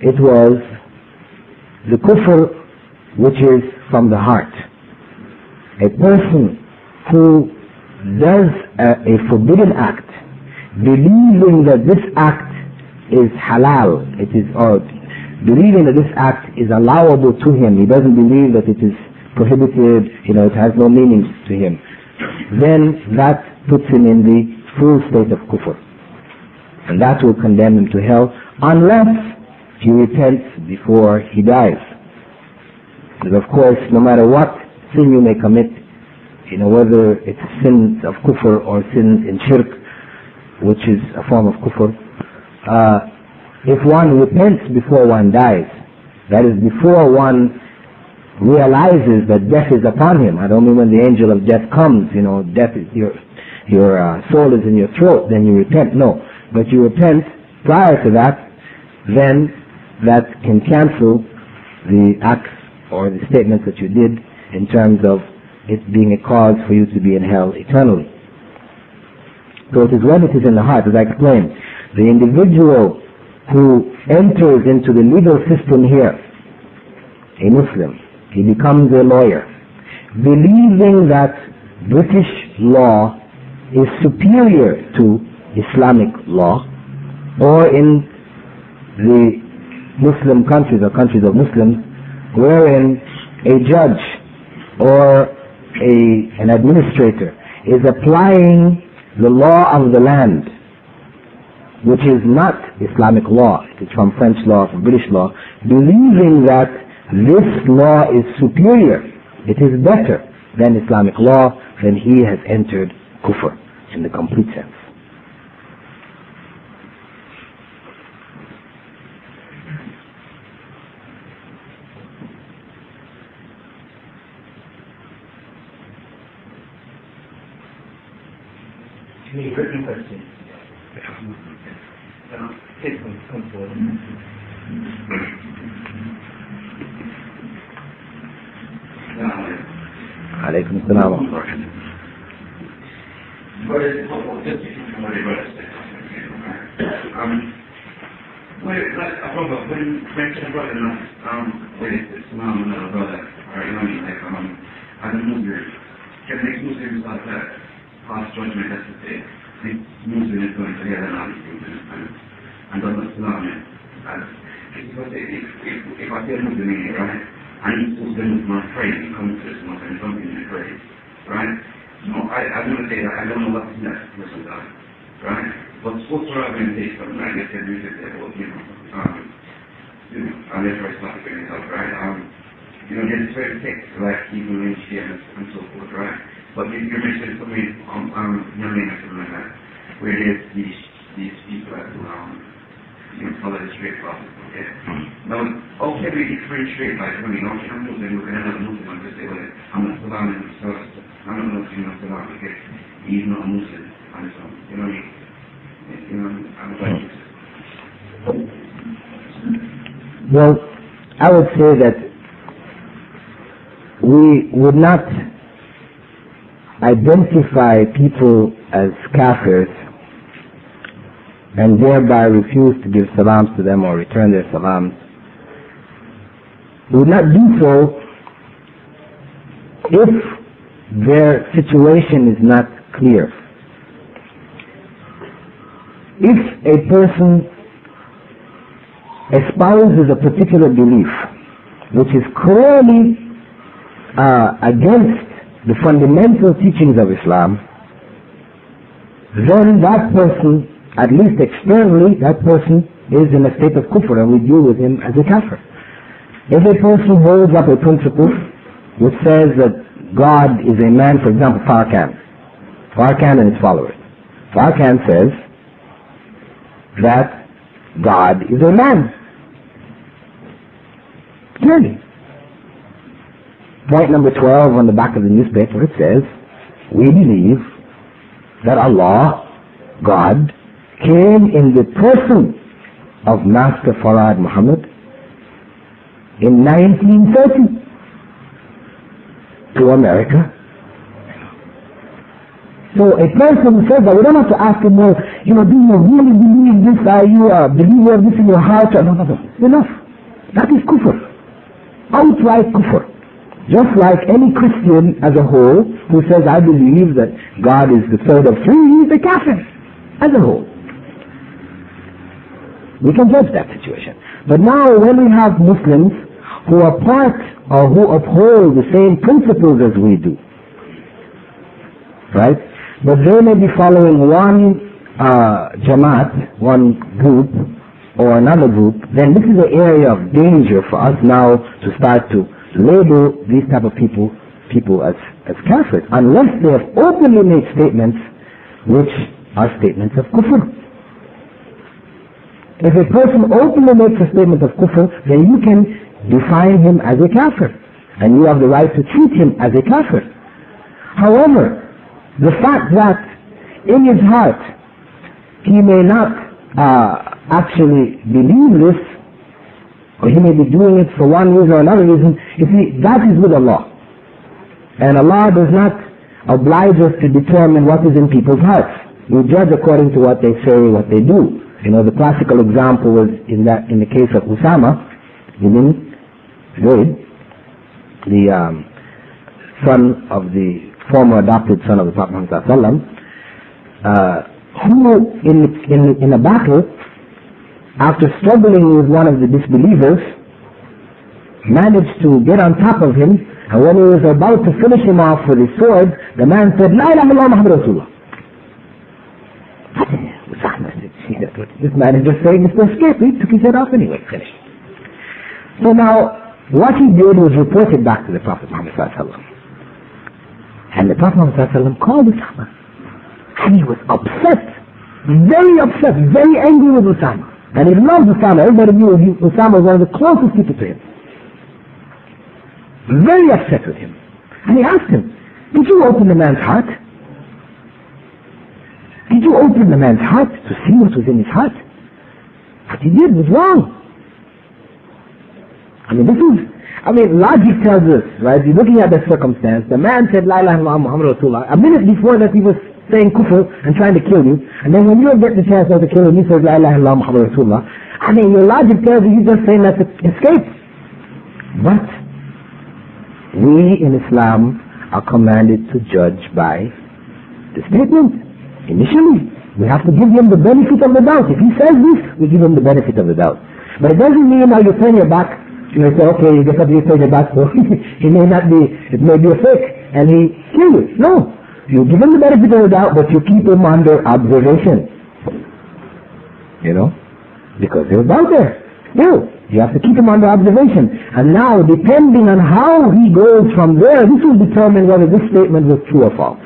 it was the kufr which is from the heart. A person who does a forbidden act, believing that this act is halal, or believing that this act is allowable to him, he doesn't believe that it is prohibited, it has no meaning to him, then that puts him in the full state of kufr. And that will condemn him to hell unless he repents before he dies. Because of course, no matter what sin you may commit, whether it's sins of kufr or sins in shirk, which is a form of kufr, if one repents before one dies, that is before one realizes that death is upon him. I don't mean when the angel of death comes, death is your soul is in your throat, then you repent. No, but you repent prior to that, then that can cancel the acts or the statements that you did in terms of it being a cause for you to be in hell eternally. So it is when it is in the heart, as I explained, the individual who enters into the legal system here, a Muslim, he becomes a lawyer, believing that British law is superior to Islamic law, or in the Muslim countries or countries of Muslims, wherein a judge or an administrator is applying the law of the land, which is not Islamic law, it is from French law, from British law, believing that this law is superior, it is better than Islamic law, then he has entered kufr in the complete sense. Any written questions? Please come forward. Alaykum as-salam wa rahmatullah. When you mentioned brother, with Islam and another brother, or as a Muslim, can make Muslims like that pass judgment as to say, this Muslim is going to hell and all these things, and does not Islam as if I say a Muslim in here, right, and he's Muslim with my friend, he comes to this Muslim and something in the phrase, right? No, I want to say that I don't know what this next person does, right? But what's the organization, right? They said, unless we're Islamic in itself, right? There's certain texts, like even in Shia and so forth, right? But you're mentioning something, something like that, where there's these people that follow the straight path, okay? Now, how can we differentiate, like, when I'm Muslim, look at another Muslim and just say, well, I'm not Islamic, I'm not Muslim, I'm Islamic, okay? He's not a Muslim, and so, Well, I would say that we would not identify people as kafirs and thereby refuse to give salams to them or return their salams. We would not do so if their situation is not clear. If a person espouses a particular belief which is clearly against the fundamental teachings of Islam, then that person, at least externally, that person is in a state of kufr and we deal with him as a kafir. If a person holds up a principle which says that God is a man, for example, Farrakhan and his followers. Farrakhan says that God is a man. Clearly. Point number 12 on the back of the newspaper, it says, we believe that Allah, God, came in the person of Master Farad Muhammad in 1930 to America So a person who says that, we don't have to ask him, well, do you really believe this? Are you a believer of this in your heart? No. Enough. That is kufr. Outright kufr. Just like any Christian as a whole who says, I believe that God is the third of three, he's a kafir as a whole. We can judge that situation. But now when we have Muslims who are part or who uphold the same principles as we do, right? But they may be following one Jamaat, one group, or another group, then this is an area of danger for us now to start to label these type of people as kafirs, unless they have openly made statements which are statements of kufr. If a person openly makes a statement of kufr, then you can define him as a kafir, and you have the right to treat him as a kafir. However, the fact that in his heart he may not actually believe this, or he may be doing it for one reason or another reason, you see, that is with Allah. And Allah does not oblige us to determine what is in people's hearts. We judge according to what they say, what they do. The classical example was in the case of Usama ibn Zayd, the son of the former adopted son of the Prophet Muhammad who in a battle, after struggling with one of the disbelievers, managed to get on top of him, and when he was about to finish him off with his sword, the man said, La ilaha illallah Muhammad Rasulullah. This man is just saying it's to escape. He took his head off anyway, finished. So now, what he did was reported back to the Prophet Muhammad sallallahu alaihi wasallam. And the Prophet ﷺ called Usama. And he was upset, very angry with Usama. And he loved Usama. Everybody knew Usama was one of the closest people to him. Very upset with him. And he asked him, did you open the man's heart? Did you open the man's heart to see what was in his heart? What he did was wrong. Logic tells us, right? You're looking at the circumstance. The man said, La ilaha illallah Muhammad Rasulullah. A minute before that he was saying kufr and trying to kill you. And then when you get the chance to kill him, he says, La ilaha illallah Muhammad Rasulullah. Your logic tells you, you're just saying that to escape. But we in Islam are commanded to judge by the statement. Initially, we have to give him the benefit of the doubt. If he says this, we give him the benefit of the doubt. But it doesn't mean now you turn your back. You say, okay, you get up, you turn your back, so it may be a fake, and he kill you. No. You give him the benefit of the doubt, but you keep him under observation. Because he was out there. You have to keep him under observation. And now, depending on how he goes from there, this will determine whether this statement was true or false.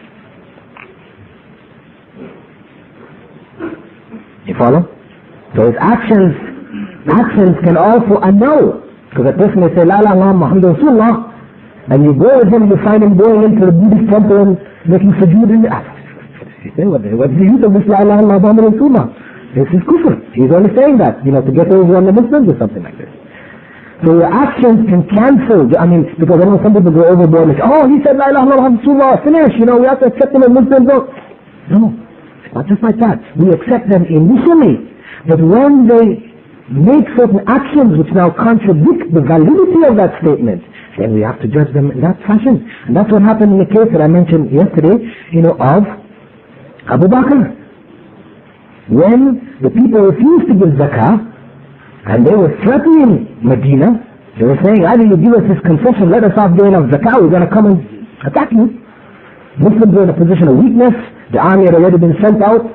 You follow? So his actions can also annul. Because a person may say, La ilaha illallah Muhammad Rasulullah, and you go with him, you find him going into the Buddhist temple and making sujood in the... You say, what's the use of this La ilaha illallah Muhammad Rasulullah? This is kufr. He's only saying that, to get over on the Muslims or something like this. So your actions can cancel, because I know some people go overboard and say, oh, he said La ilaha illallah Muhammad Rasulullah, finish, we have to accept him as Muslims. No, it's not just like that. We accept them initially, but when they make certain actions which now contradict the validity of that statement, then we have to judge them in that fashion. And that's what happened in the case that I mentioned yesterday, of Abu Bakr. When the people refused to give zakah, and they were threatening Medina, they were saying, either you give us this concession, let us off giving of zakah, we're going to come and attack you. Muslims were in a position of weakness, the army had already been sent out,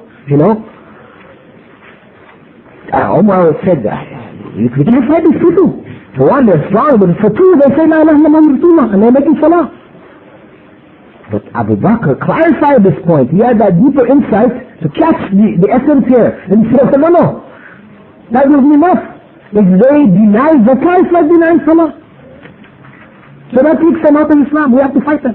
Umar said that we can't fight these people. For one, they're strong, but for two, they say La ilaha illallah Rasulullah, and they're making salah. But Abu Bakr clarified this point. He had that deeper insight to catch the essence here. And he said, no, that will be enough. If they deny zakah, it's like denying salah. So that takes them out of Islam. We have to fight them.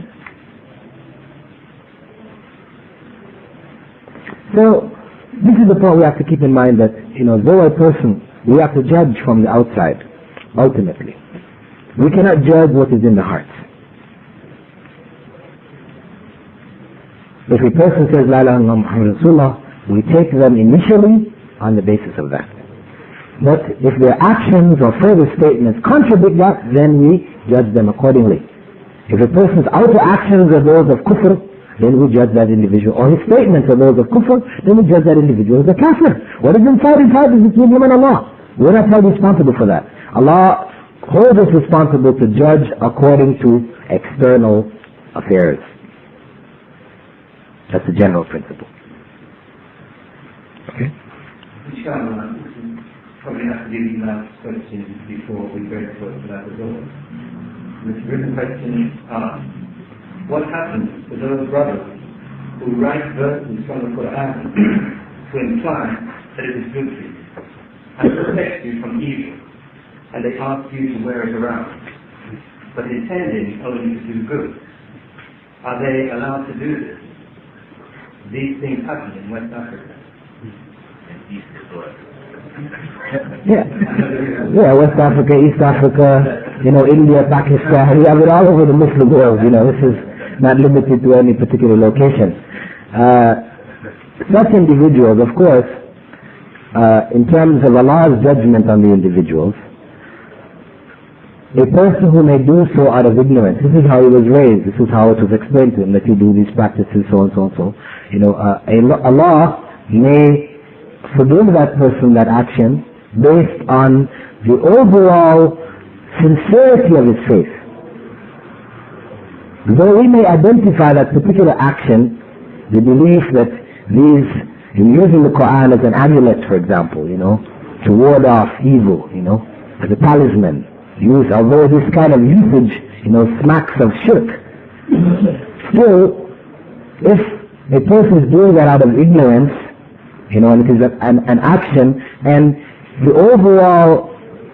So, this is the point we have to keep in mind that, though a person, we have to judge from the outside, ultimately. We cannot judge what is in the heart. If a person says La ilaha illallah Muhammad Rasulullah, we take them initially on the basis of that. But if their actions or further statements contradict that, then we judge them accordingly. If a person's outer actions are those of kufr, then we judge that individual. Or his statements are those of kufr, then we judge that individual as a kafir. What is inside is between him and Allah. We're not held responsible for that. Allah holds us responsible to judge according to external affairs. That's the general principle. Okay? Inshallah, probably have to do the last question before we go to that as well. The written question asks, what happens to those brothers who write verses from the Quran to imply that it is good for you and protect you from evil, and they ask you to wear it around, but intending only to do good? Are they allowed to do this? These things happen in West Africa. Yeah, West Africa, East Africa, India, Pakistan, we have it all over the Muslim world, this is not limited to any particular location. Such individuals, of course, in terms of Allah's judgment on the individuals, a person who may do so out of ignorance, this is how he was raised, this is how it was explained to him, that you do these practices, so and so and so. Allah may forgive that person that action based on the overall sincerity of his faith. Though we may identify that particular action, the belief that in using the Quran as an amulet, for example, to ward off evil, as a talisman, although this kind of usage, smacks of shirk. Still, if a person is doing that out of ignorance, and it is an action, and the overall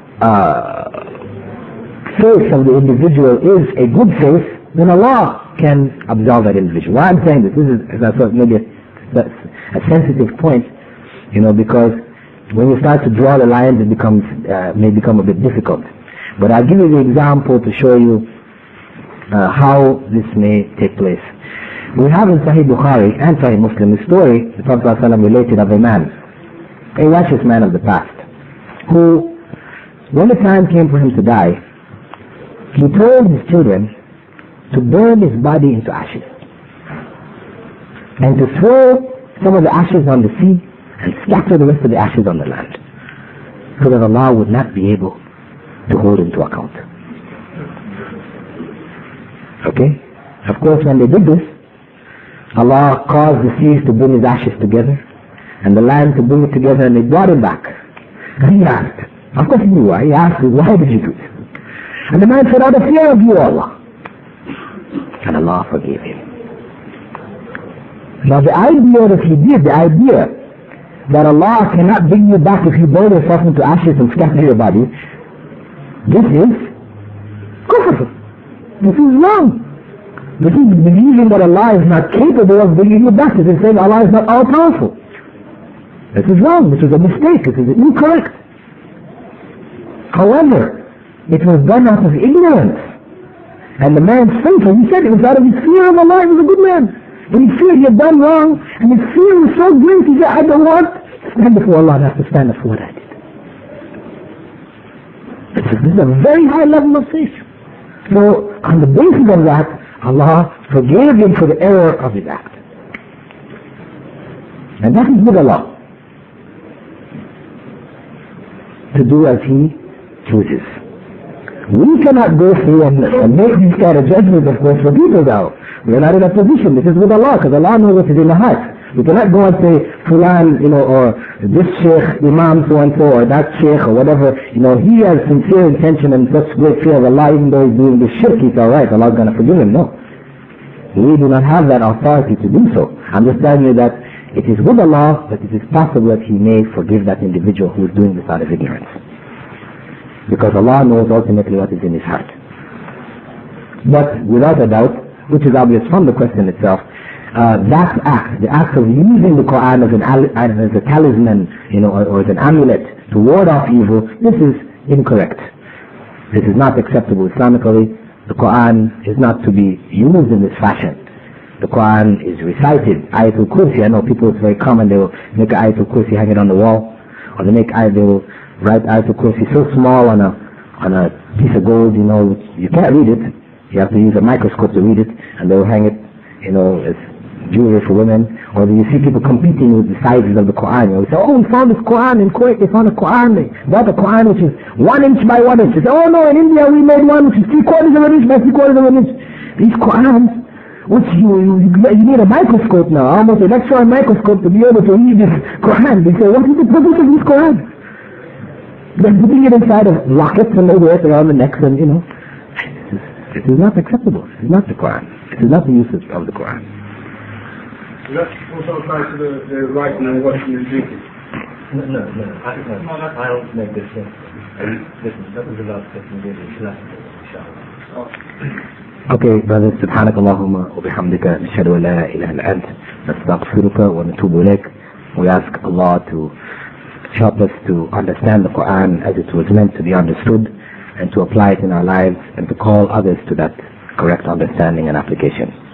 faith of the individual is a good faith, then Allah can absolve that individual. Why I'm saying this is maybe a sensitive point, because when you start to draw the lines, it may become a bit difficult. But I'll give you the example to show you how this may take place. We have in Sahih Bukhari and Sahih Muslim a story the Prophet ﷺ related of a man, a righteous man of the past, who, when the time came for him to die, he told his children to burn his body into ashes and to throw some of the ashes on the sea and scatter the rest of the ashes on the land, so that Allah would not be able to hold him to account. Okay? Of course, when they did this, Allah caused the seas to bring his ashes together and the land to bring it together, and they brought him back. And he asked, of course he knew why, he asked, why did you do this? And the man said, out of fear of you, Allah. And Allah forgave him. Now the idea that he did, the idea that Allah cannot bring you back if you burn yourself into ashes and scatter your body, this is kufr. This is wrong. This is believing that Allah is not capable of bringing you back. This is saying Allah is not all-powerful. This is wrong. This is a mistake. This is incorrect. However, it was done out of ignorance. And the man's faith, he said it was out of his fear of Allah. He was a good man. But he feared he had done wrong, and his fear was so great, he said, I don't want to stand before Allah. I have to stand up for what I did. This is a very high level of faith. So, on the basis of that, Allah forgave him for the error of his act. And that is with Allah, to do as he chooses. We cannot go through and make these kind of judgments, of course, for people now. We are not in a position. This is with Allah, because Allah knows what is in the heart. We cannot go and say, Fulan, or this Sheikh, Imam so-and-so, or that Sheikh, or whatever, he has sincere intention and such great fear of Allah, even though he's doing this shirk, he's alright, Allah's going to forgive him. No. We do not have that authority to do so. I'm just telling you that it is with Allah, but it is possible that He may forgive that individual who is doing this out of ignorance. Because Allah knows ultimately what is in his heart. But without a doubt, which is obvious from the question itself, that act, the act of using the Quran as a talisman, or as an amulet to ward off evil, this is incorrect. This is not acceptable Islamically. The Quran is not to be used in this fashion. the Quran is recited, Ayatul Kursi, I know people, it's very common, they will make an Ayatul Kursi, hang it on the wall, or they will write Ayatul Kursi so small on a piece of gold, you know, you can't read it, you have to use a microscope to read it, and they will hang it, you know, as jewelry for women. Or you see people competing with the sizes of the Quran. You know, say, oh, we found this Quran in Kuwait, they found a Quran, they bought a Quran which is 1 inch by 1 inch. They say, oh no, in India we made one which is 3/4 of an inch by 3/4 of an inch. These Qurans, which you need a microscope now, almost an extra microscope to be able to read this Quran. They say, what is the purpose of this Quran? They're putting it inside of lockets and they wear it around the necks, and you know, it is not acceptable. It is not the Quran. It is not the usage of the Quran. That also applies to the writing and watching and drinking. No. I'll make this thing. Listen, that was the last question we did. Okay, brothers, سبحانك اللهم وبحمدك نشهد أن لا إله إلا أنت نستغفرك ونتوب إليك. We ask Allah to help us to understand the Quran as it was meant to be understood, and to apply it in our lives, and to call others to that correct understanding and application.